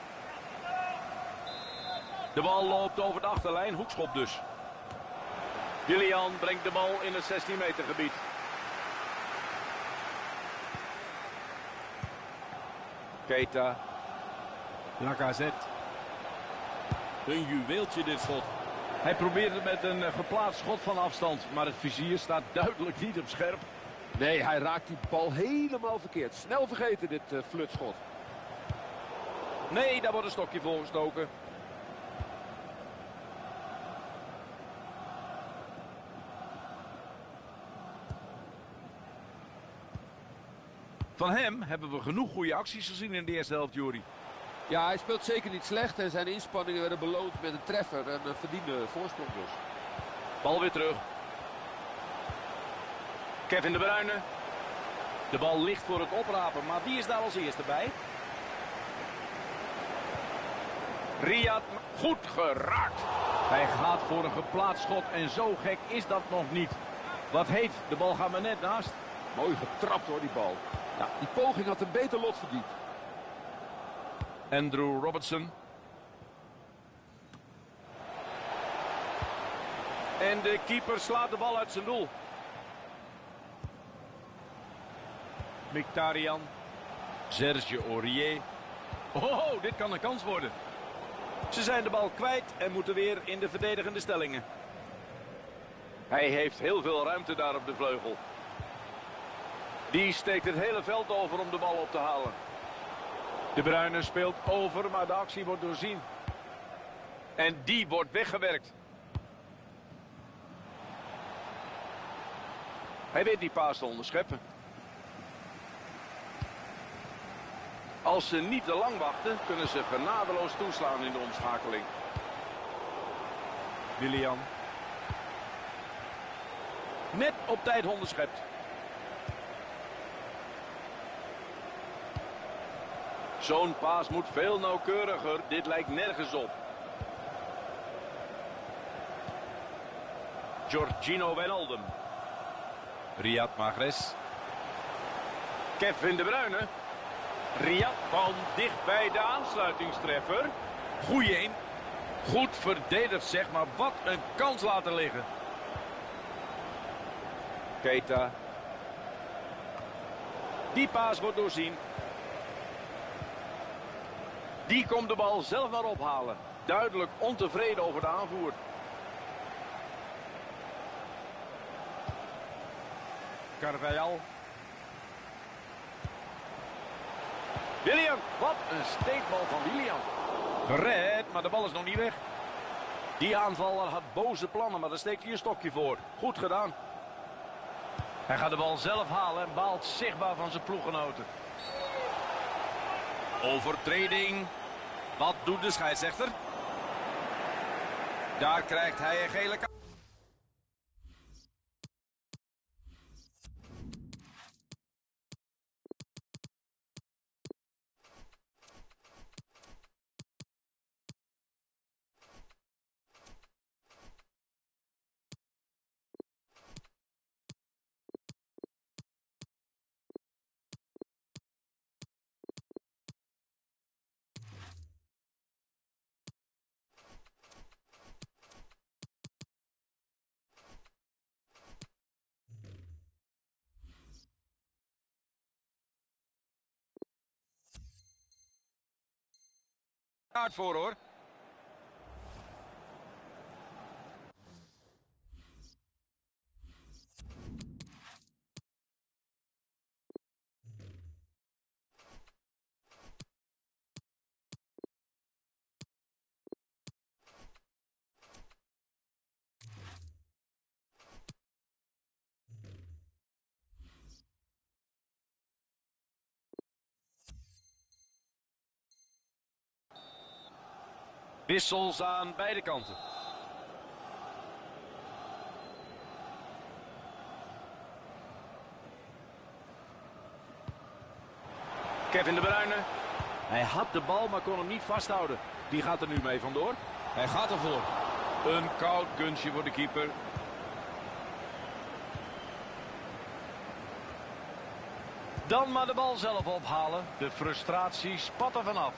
De bal loopt over de achterlijn, hoekschop dus. Willian brengt de bal in het zestien meter gebied. Keita. Lacazette. Een juweeltje dit schot. Hij probeert het met een geplaatst schot van afstand, maar het vizier staat duidelijk niet op scherp. Nee, hij raakt die bal helemaal verkeerd. Snel vergeten dit uh, flutschot. Nee, daar wordt een stokje voor gestoken. Van hem hebben we genoeg goede acties gezien in de eerste helft, Juri. Ja, hij speelt zeker niet slecht en zijn inspanningen werden beloond met een treffer en een verdiende voorsprong dus. Bal weer terug. Kevin De Bruyne. De bal ligt voor het oprapen, maar wie is daar als eerste bij? Riyad, goed geraakt. Hij gaat voor een geplaatst schot en zo gek is dat nog niet. Wat heet, de bal gaat maar net naast. Mooi getrapt hoor, die bal. Ja, die poging had een beter lot verdiend. Andrew Robertson. En de keeper slaat de bal uit zijn doel. Mkhitaryan. Serge Aurier. Oh, dit kan een kans worden. Ze zijn de bal kwijt en moeten weer in de verdedigende stellingen. Hij heeft heel veel ruimte daar op de vleugel. Die steekt het hele veld over om de bal op te halen. De Bruyne speelt over, maar de actie wordt doorzien. En die wordt weggewerkt. Hij weet die paas te onderscheppen. Als ze niet te lang wachten, kunnen ze genadeloos toeslaan in de omschakeling. Willian. Net op tijd onderschept. Zo'n paas moet veel nauwkeuriger. Dit lijkt nergens op. Georgino Wijnaldum. Riyad Mahrez. Kevin De Bruyne. Riyad van dichtbij de aansluitingstreffer. Goeie een. Goed verdedigd zeg, maar wat een kans laten liggen. Keita. Die paas wordt doorzien. Die komt de bal zelf maar ophalen. Duidelijk ontevreden over de aanvoer. Carvajal. Willian. Wat een steekbal van Willian. Gered, maar de bal is nog niet weg. Die aanvaller had boze plannen, maar daar steekt hij een stokje voor. Goed gedaan. Hij gaat de bal zelf halen en baalt zichtbaar van zijn ploeggenoten. Overtreding. Wat doet de scheidsrechter? Daar krijgt hij een gele kaart. Kaart voor hoor. Wissels aan beide kanten. Kevin De Bruyne. Hij had de bal, maar kon hem niet vasthouden. Die gaat er nu mee vandoor. Hij gaat ervoor. Een koud kunstje voor de keeper. Dan maar de bal zelf ophalen. De frustratie spat er vanaf.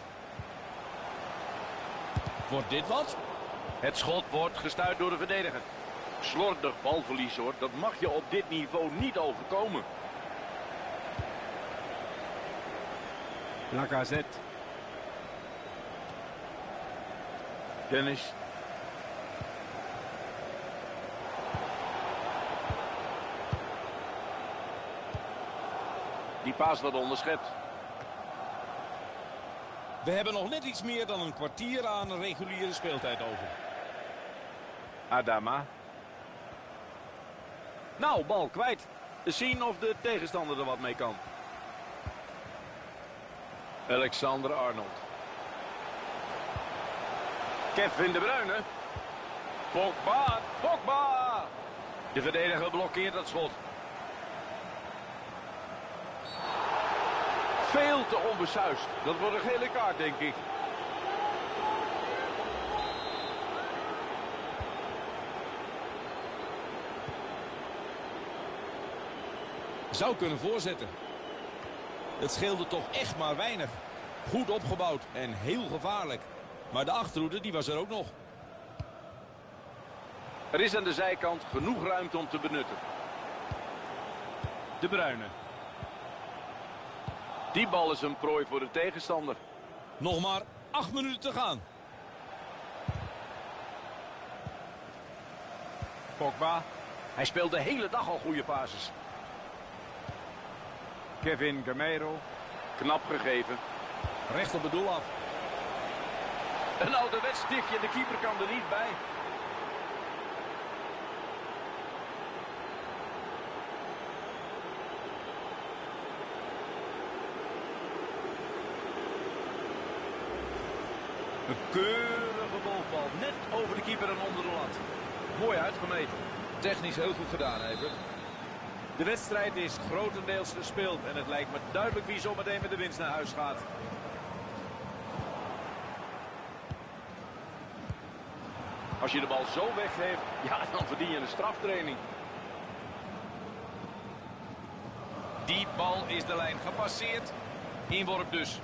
Wordt dit wat? Het schot wordt gestuit door de verdediger. Slordig balverlies hoor. Dat mag je op dit niveau niet overkomen. Lacazette. Dennis. Die paas wordt onderschept. We hebben nog net iets meer dan een kwartier aan een reguliere speeltijd over. Adama. Nou, bal kwijt. Zien of de tegenstander er wat mee kan. Alexander Arnold. Kevin De Bruyne. Pogba. Pogba. De verdediger blokkeert dat schot. Veel te onbesuist. Dat wordt een gele kaart, denk ik. Zou kunnen voorzetten. Het scheelde toch echt maar weinig. Goed opgebouwd en heel gevaarlijk. Maar de achterhoede die was er ook nog. Er is aan de zijkant genoeg ruimte om te benutten. De Bruyne. Die bal is een prooi voor de tegenstander. Nog maar acht minuten te gaan. Pogba. Hij speelt de hele dag al goede passes. Kevin Gameiro. Knap gegeven. Recht op het doel af. Een ouderwets stiftje, de keeper kan er niet bij. Keurige golfbal. Net over de keeper en onder de lat. Mooi uitgemeten. Technisch heel goed gedaan, Evert. De wedstrijd is grotendeels gespeeld. En het lijkt me duidelijk wie zometeen met de winst naar huis gaat. Als je de bal zo weggeeft, ja, dan verdien je een straftraining. Die bal is de lijn gepasseerd. Inworp dus.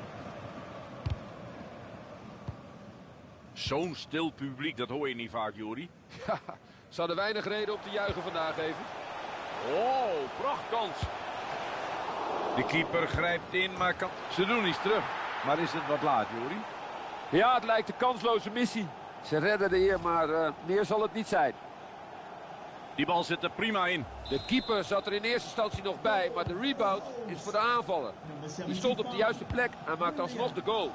Zo'n stil publiek, dat hoor je niet vaak, Jori. Ja, ze hadden weinig reden om te juichen vandaag, even. Oh, prachtkans. De keeper grijpt in, maar kan... Ze doen iets terug. Maar is het wat laat, Jori? Ja, het lijkt een kansloze missie. Ze redden de eer, maar uh, meer zal het niet zijn. Die bal zit er prima in. De keeper zat er in eerste instantie nog bij, maar de rebound is voor de aanvaller. Die stond op de juiste plek en maakt alsnog de goal.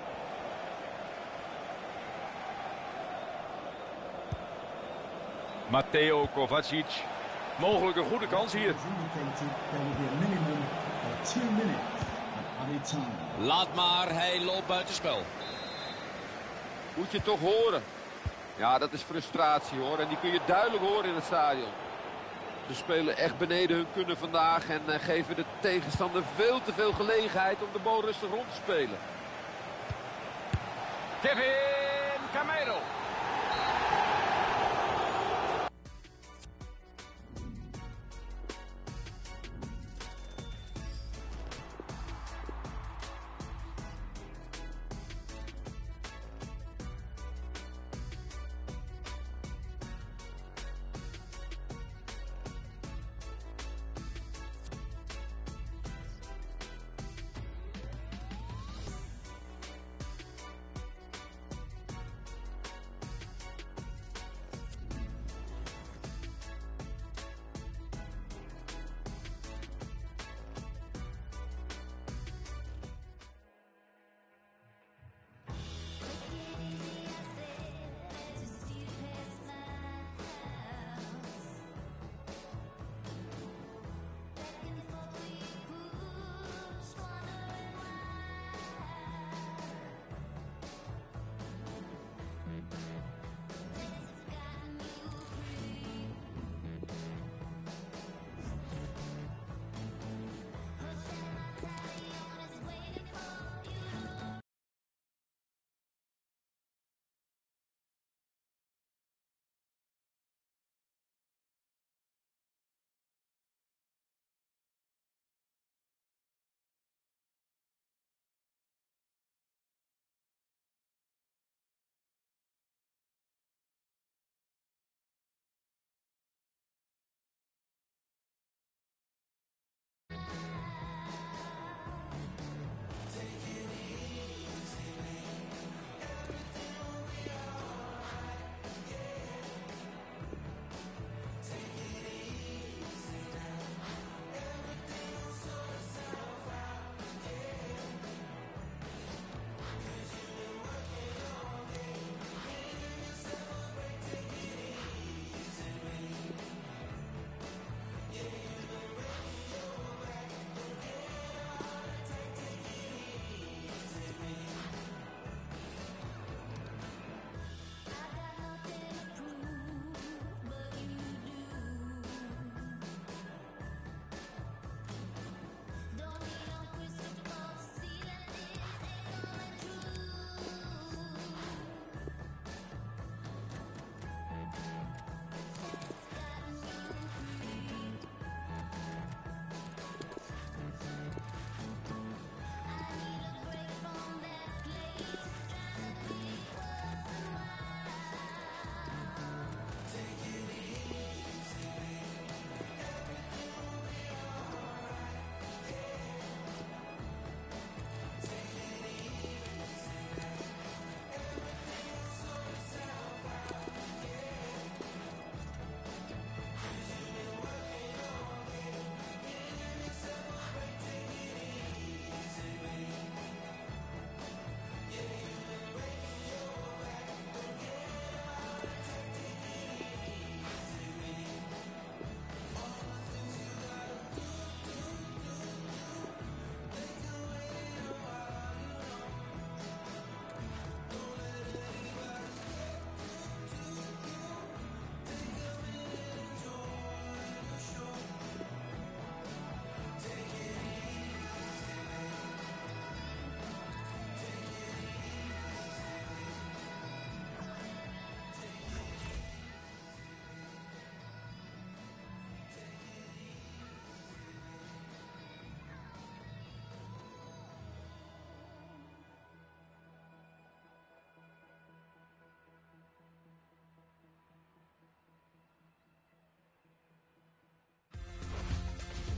Mateo Kovacic. Mogelijk een goede kans hier. It's indicated there will be a minimum of two minutes of added time. Laat maar, hij loopt buitenspel. Moet je toch horen. Ja, dat is frustratie hoor. En die kun je duidelijk horen in het stadion. Ze spelen echt beneden hun kunnen vandaag. En uh, geven de tegenstander veel te veel gelegenheid om de bal rustig rond te spelen. Kevin Camero.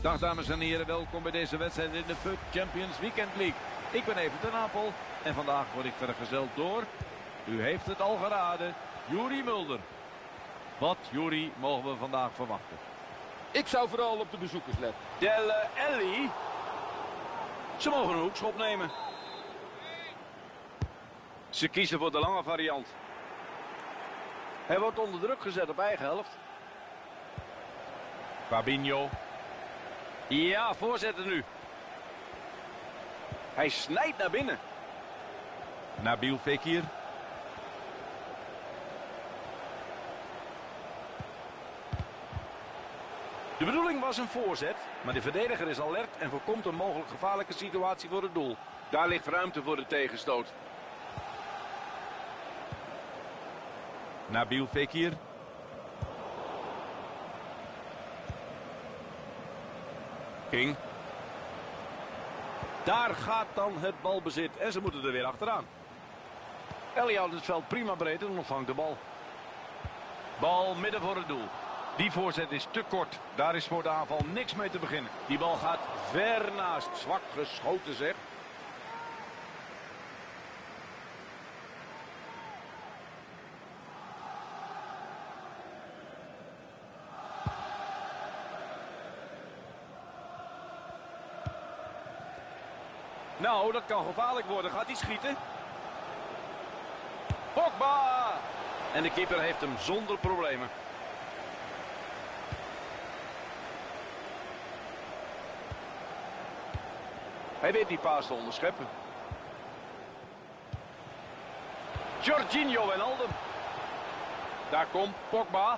Dag dames en heren, welkom bij deze wedstrijd in de F U T Champions Weekend League. Ik ben even ten Apel en vandaag word ik vergezeld door, u heeft het al geraden, Yuri Mulder. Wat, Yuri, mogen we vandaag verwachten? Ik zou vooral op de bezoekers letten. Dele Alli. Ze mogen een hoekschop nemen. Ze kiezen voor de lange variant. Hij wordt onder druk gezet op eigen helft. Fabinho. Ja, voorzetten nu. Hij snijdt naar binnen. Nabil Fekir. De bedoeling was een voorzet, maar de verdediger is alert en voorkomt een mogelijk gevaarlijke situatie voor het doel. Daar ligt ruimte voor de tegenstoot. Nabil Fekir. King. Daar gaat dan het balbezit en ze moeten er weer achteraan. Ellie houdt het veld prima breed en ontvangt de bal. Bal midden voor het doel. Die voorzet is te kort. Daar is voor de aanval niks mee te beginnen. Die bal gaat ver naast. Zwak geschoten zeg. Nou, dat kan gevaarlijk worden. Gaat hij schieten? Pogba! En de keeper heeft hem zonder problemen. Hij weet die paas te onderscheppen. Jorginho Wijnaldum. Daar komt Pogba.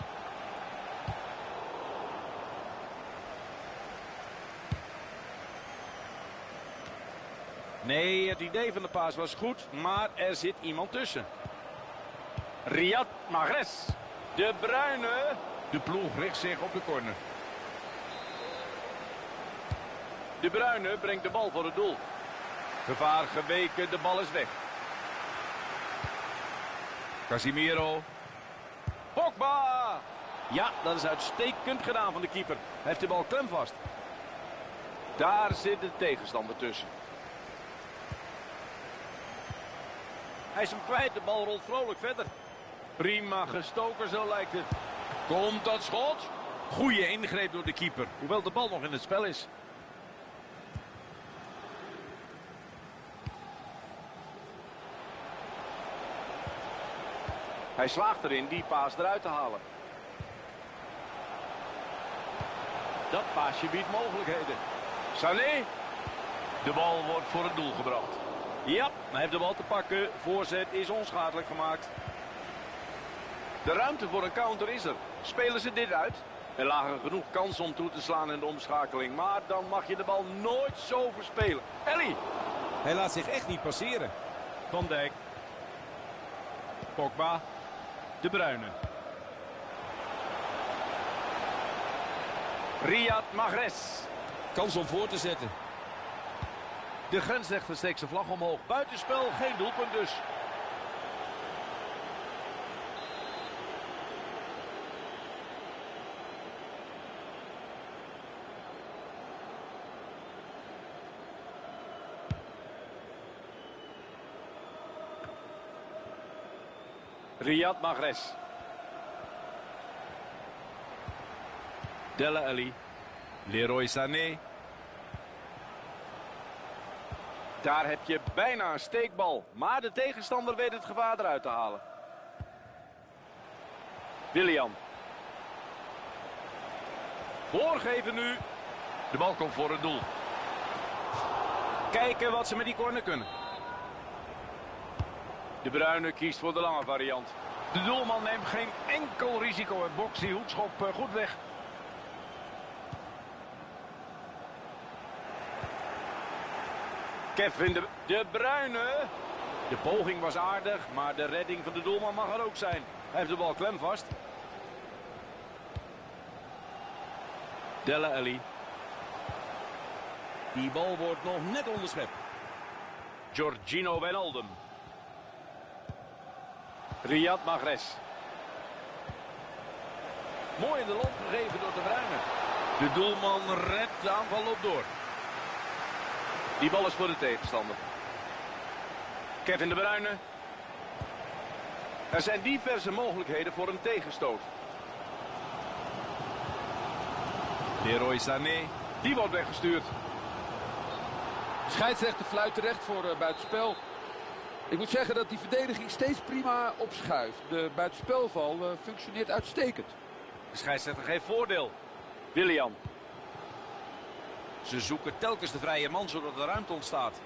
Nee, het idee van de paas was goed, maar er zit iemand tussen. Riyad Mahrez. De Bruyne. De ploeg richt zich op de corner. De Bruyne brengt de bal voor het doel. Gevaar geweken, de bal is weg. Casimiro. Pogba! Ja, dat is uitstekend gedaan van de keeper. Hij heeft de bal klemvast. Daar zit de tegenstander tussen. Hij is hem kwijt, de bal rolt vrolijk verder. Prima gestoken, zo lijkt het. Komt dat schot? Goeie ingreep door de keeper, hoewel de bal nog in het spel is. Hij slaagt erin die paas eruit te halen. Dat paasje biedt mogelijkheden. Sané. De bal wordt voor het doel gebracht. Ja, hij heeft de bal te pakken. Voorzet is onschadelijk gemaakt. De ruimte voor een counter is er. Spelen ze dit uit? Er lagen genoeg kansen om toe te slaan in de omschakeling. Maar dan mag je de bal nooit zo verspelen. Ellie. Hij laat zich echt niet passeren. Van Dijk. Pogba. De Bruyne. Riyad Mahrez. Kans om voor te zetten. De grensrechter steekt zijn vlag omhoog. Buitenspel, geen doelpunt dus. Riyad Mahrez. Dele Alli. Leroy Sané. Daar heb je bijna een steekbal. Maar de tegenstander weet het gevaar eruit te halen. Willian. Voorgeven nu. De bal komt voor het doel. Kijken wat ze met die corner kunnen. De Bruyne kiest voor de lange variant. De doelman neemt geen enkel risico en bokst die hoekschop goed weg. Kevin de, de Bruyne. De poging was aardig, maar de redding van de doelman mag er ook zijn. Hij heeft de bal klemvast. Dele Alli. Die bal wordt nog net onderschept. Jorginho Wijnaldum. Riyad Mahrez. Mooi in de loop gegeven door de Bruyne. De doelman redt de aanval op door. Die bal is voor de tegenstander. Kevin De Bruyne. Er zijn diverse mogelijkheden voor een tegenstoot. Leroy Sané. Die wordt weggestuurd. Scheidsrechter fluit terecht voor uh, buitenspel. Ik moet zeggen dat die verdediging steeds prima opschuift. De buitenspelval uh, functioneert uitstekend. De scheidsrechter geeft voordeel. Willian. Ze zoeken telkens de vrije man zodat er ruimte ontstaat.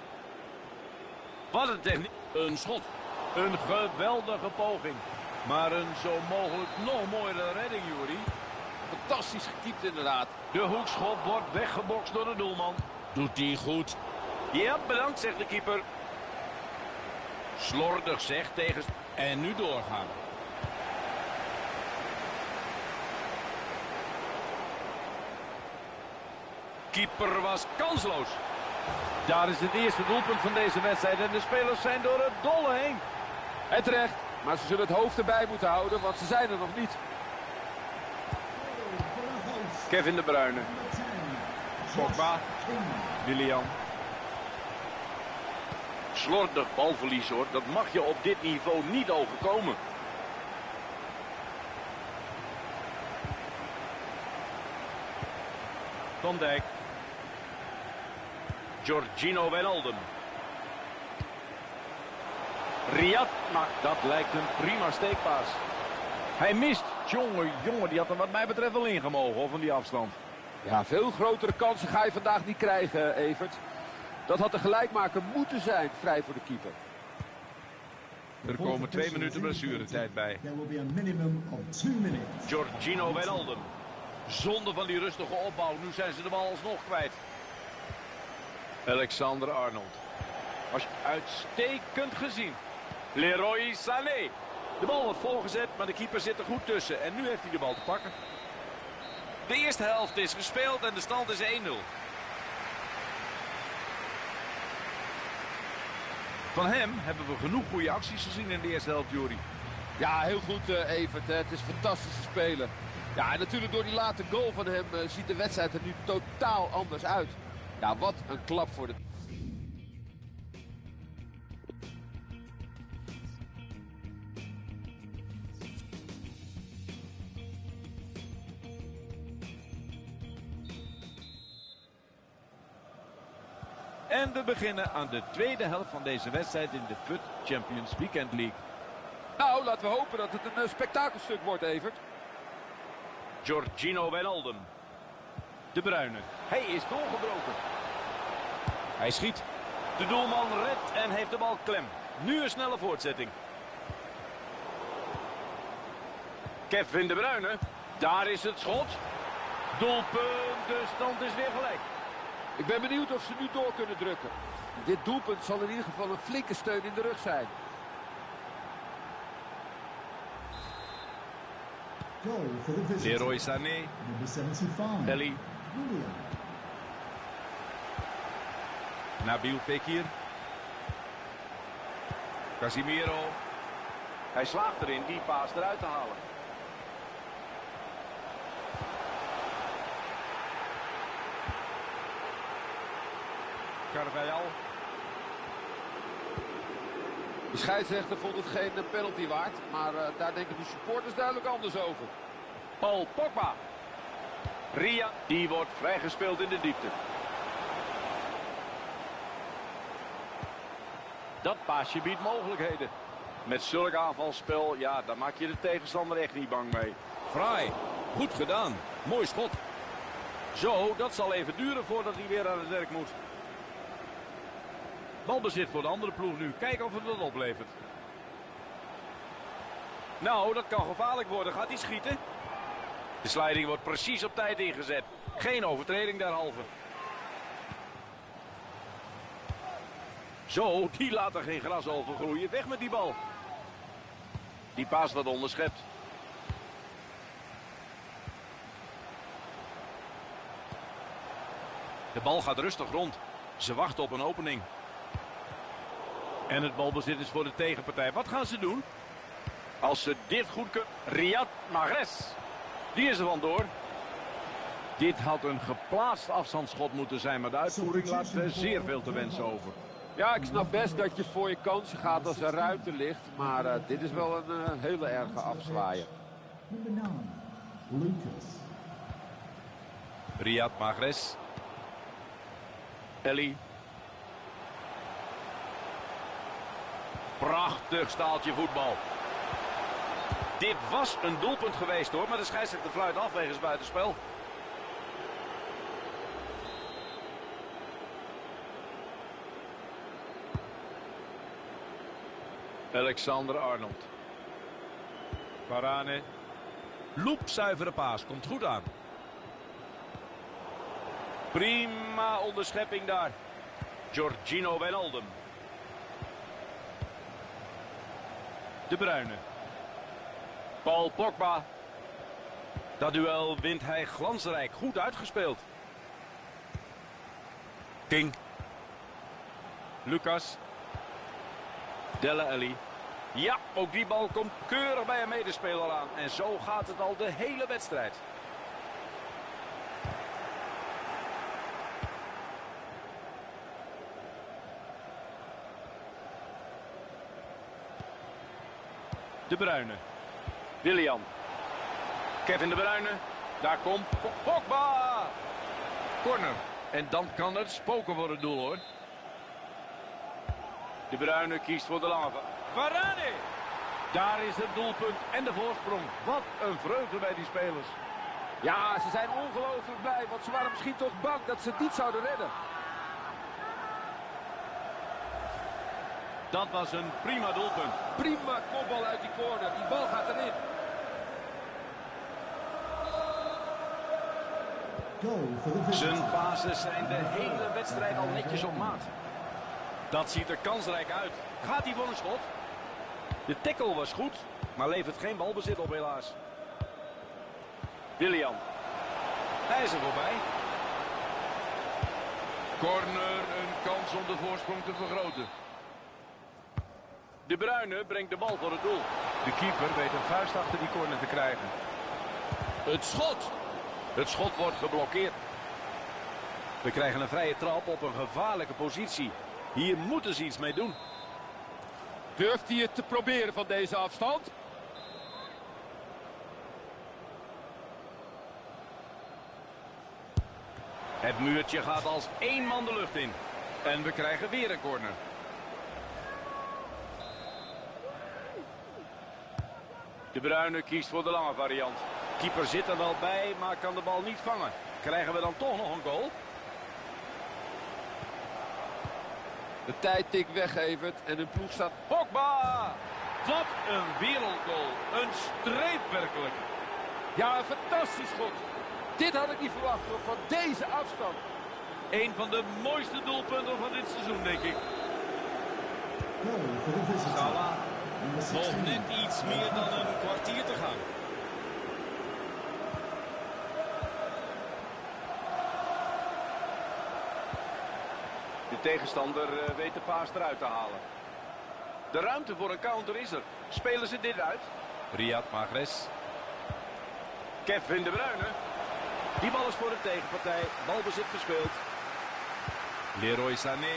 Wat een techniek. Een schot. Een geweldige poging. Maar een zo mogelijk nog mooiere redding, Juri. Fantastisch gekiept inderdaad. De hoekschop wordt weggebokst door de doelman. Doet hij goed. Ja, bedankt, zegt de keeper. Slordig zegt tegen... En nu doorgaan. Keeper was kansloos. Daar is het eerste doelpunt van deze wedstrijd. En de spelers zijn door het dolle heen. En terecht. Maar ze zullen het hoofd erbij moeten houden, want ze zijn er nog niet. Kevin De Bruyne. Pogba. Willian. Slordig balverlies hoor. Dat mag je op dit niveau niet overkomen. Van Dijk. Georgino Wijnaldum. Riyad maakt. Dat lijkt een prima steekpaas. Hij mist. Jongen, jongen, die had er wat mij betreft wel ingemogen hoor, van die afstand. Ja, veel grotere kansen ga je vandaag niet krijgen, Evert. Dat had de gelijkmaker moeten zijn, vrij voor de keeper. Er komen twee minuten blessuretijd bij. There will be a minimum of two minutes. Georgino Wijnaldum. Zonde van die rustige opbouw. Nu zijn ze de bal alsnog kwijt. Alexander Arnold. Was uitstekend gezien. Leroy Sané. De bal wordt voorgezet, maar de keeper zit er goed tussen. En nu heeft hij de bal te pakken. De eerste helft is gespeeld en de stand is één nul. Van hem hebben we genoeg goede acties gezien in de eerste helft, Juri. Ja, heel goed, uh, Evert. Hè. Het is fantastisch te spelen. Ja, en natuurlijk door die late goal van hem uh, ziet de wedstrijd er nu totaal anders uit. Ja, wat een klap voor de... En we beginnen aan de tweede helft van deze wedstrijd in de F U T Champions Weekend League. Nou, laten we hopen dat het een uh, spektakelstuk wordt, Evert. Georgino Wijnaldum. De Bruyne. Hij is doorgebroken. Hij schiet. De doelman redt en heeft de bal klem. Nu een snelle voortzetting. Kevin De Bruyne. Daar is het schot. Doelpunt. De stand is weer gelijk. Ik ben benieuwd of ze nu door kunnen drukken. Dit doelpunt zal in ieder geval een flinke steun in de rug zijn. Goal for the visitor. Leroy Sané. Number seventy-five. Ellie. Willian. Nabil Fekir. Casimiro. Hij slaagt erin die paas eruit te halen. Carvajal. De scheidsrechter vond het geen uh, penalty waard. Maar uh, daar denken de supporters duidelijk anders over. Paul Pogba. Ria. Die wordt vrijgespeeld in de diepte. Dat paasje biedt mogelijkheden. Met zulk aanvalspel, ja, daar maak je de tegenstander echt niet bang mee. Fraai. Goed gedaan. Mooi schot. Zo, dat zal even duren voordat hij weer aan het werk moet. Balbezit voor de andere ploeg nu. Kijken of het wat oplevert. Nou, dat kan gevaarlijk worden. Gaat hij schieten? De sliding wordt precies op tijd ingezet. Geen overtreding derhalve. Zo, die laat er geen gras over groeien. Weg met die bal. Die paas wat onderschept. De bal gaat rustig rond. Ze wachten op een opening. En het balbezit is voor de tegenpartij. Wat gaan ze doen? Als ze dit goed kunnen... Riyad Mahrez. Die is er vandoor. Dit had een geplaatst afstandsschot moeten zijn, maar de uitvoering laat eh, zeer veel te wensen over. Ja, ik snap best dat je voor je kansen gaat als er ruimte ligt. Maar uh, dit is wel een uh, hele erge afzwaaien. Number nine, Lucas. Riyad Mahrez. Ellie. Prachtig staaltje voetbal. Dit was een doelpunt geweest hoor, maar de scheidsrechter fluit af wegens buitenspel. Alexander Arnold. Varane. Loopzuivere paas, komt goed aan. Prima onderschepping daar. Georgino Wijnaldum. De Bruyne. Paul Pogba. Dat duel wint hij glansrijk, goed uitgespeeld. King. Lucas. Dele Alli. Ja, ook die bal komt keurig bij een medespeler aan. En zo gaat het al de hele wedstrijd. De Bruyne. Willian. Kevin De Bruyne. Daar komt Pogba. Corner. En dan kan het spoken voor het doel hoor. De Bruyne kiest voor de lange. Varane. Daar is het doelpunt en de voorsprong. Wat een vreugde bij die spelers. Ja, ze zijn ongelooflijk blij, want ze waren misschien toch bang dat ze het niet zouden redden. Dat was een prima doelpunt. Prima kopbal uit die corner, die bal gaat erin. Goal for the Zijn visitor. bases zijn de hele wedstrijd al netjes op maat. Dat ziet er kansrijk uit. Gaat hij voor een schot? De tackle was goed, maar levert geen balbezit op helaas. Willian. Hij is er voorbij. Corner, een kans om de voorsprong te vergroten. De Bruyne brengt de bal voor het doel. De keeper weet een vuist achter die corner te krijgen. Het schot. Het schot wordt geblokkeerd. We krijgen een vrije trap op een gevaarlijke positie. Hier moeten ze iets mee doen. Durft hij het te proberen van deze afstand? Het muurtje gaat als één man de lucht in. En we krijgen weer een corner. De Bruyne kiest voor de lange variant. Keeper zit er wel bij, maar kan de bal niet vangen. Krijgen we dan toch nog een goal? De tijd tikt weg, Evert, en hun ploeg staat... Pogba! Wat een wereldgoal. Een streep werkelijk. Ja, een fantastisch schot. Dit had ik niet verwacht, hoor, van deze afstand. Een van de mooiste doelpunten van dit seizoen, denk ik. Goal for the visitor. Salah. Number Nog sixteen. net iets meer dan een kwartier te gaan. De tegenstander uh, weet de paas eruit te halen. De ruimte voor een counter is er. Spelen ze dit uit? Riyad Mahrez. Kevin De Bruyne. Die bal is voor de tegenpartij. Balbezit verspeeld. Leroy Sané.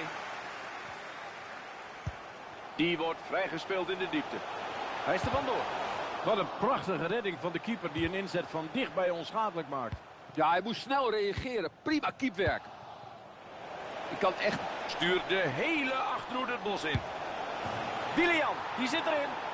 Die wordt vrijgespeeld in de diepte. Hij is er vandoor. Wat een prachtige redding van de keeper die een inzet van dichtbij onschadelijk maakt. Ja, hij moest snel reageren. Prima keepwerk. Ik kan echt... Stuurt de hele achterhoede het bos in. Willian, die zit erin.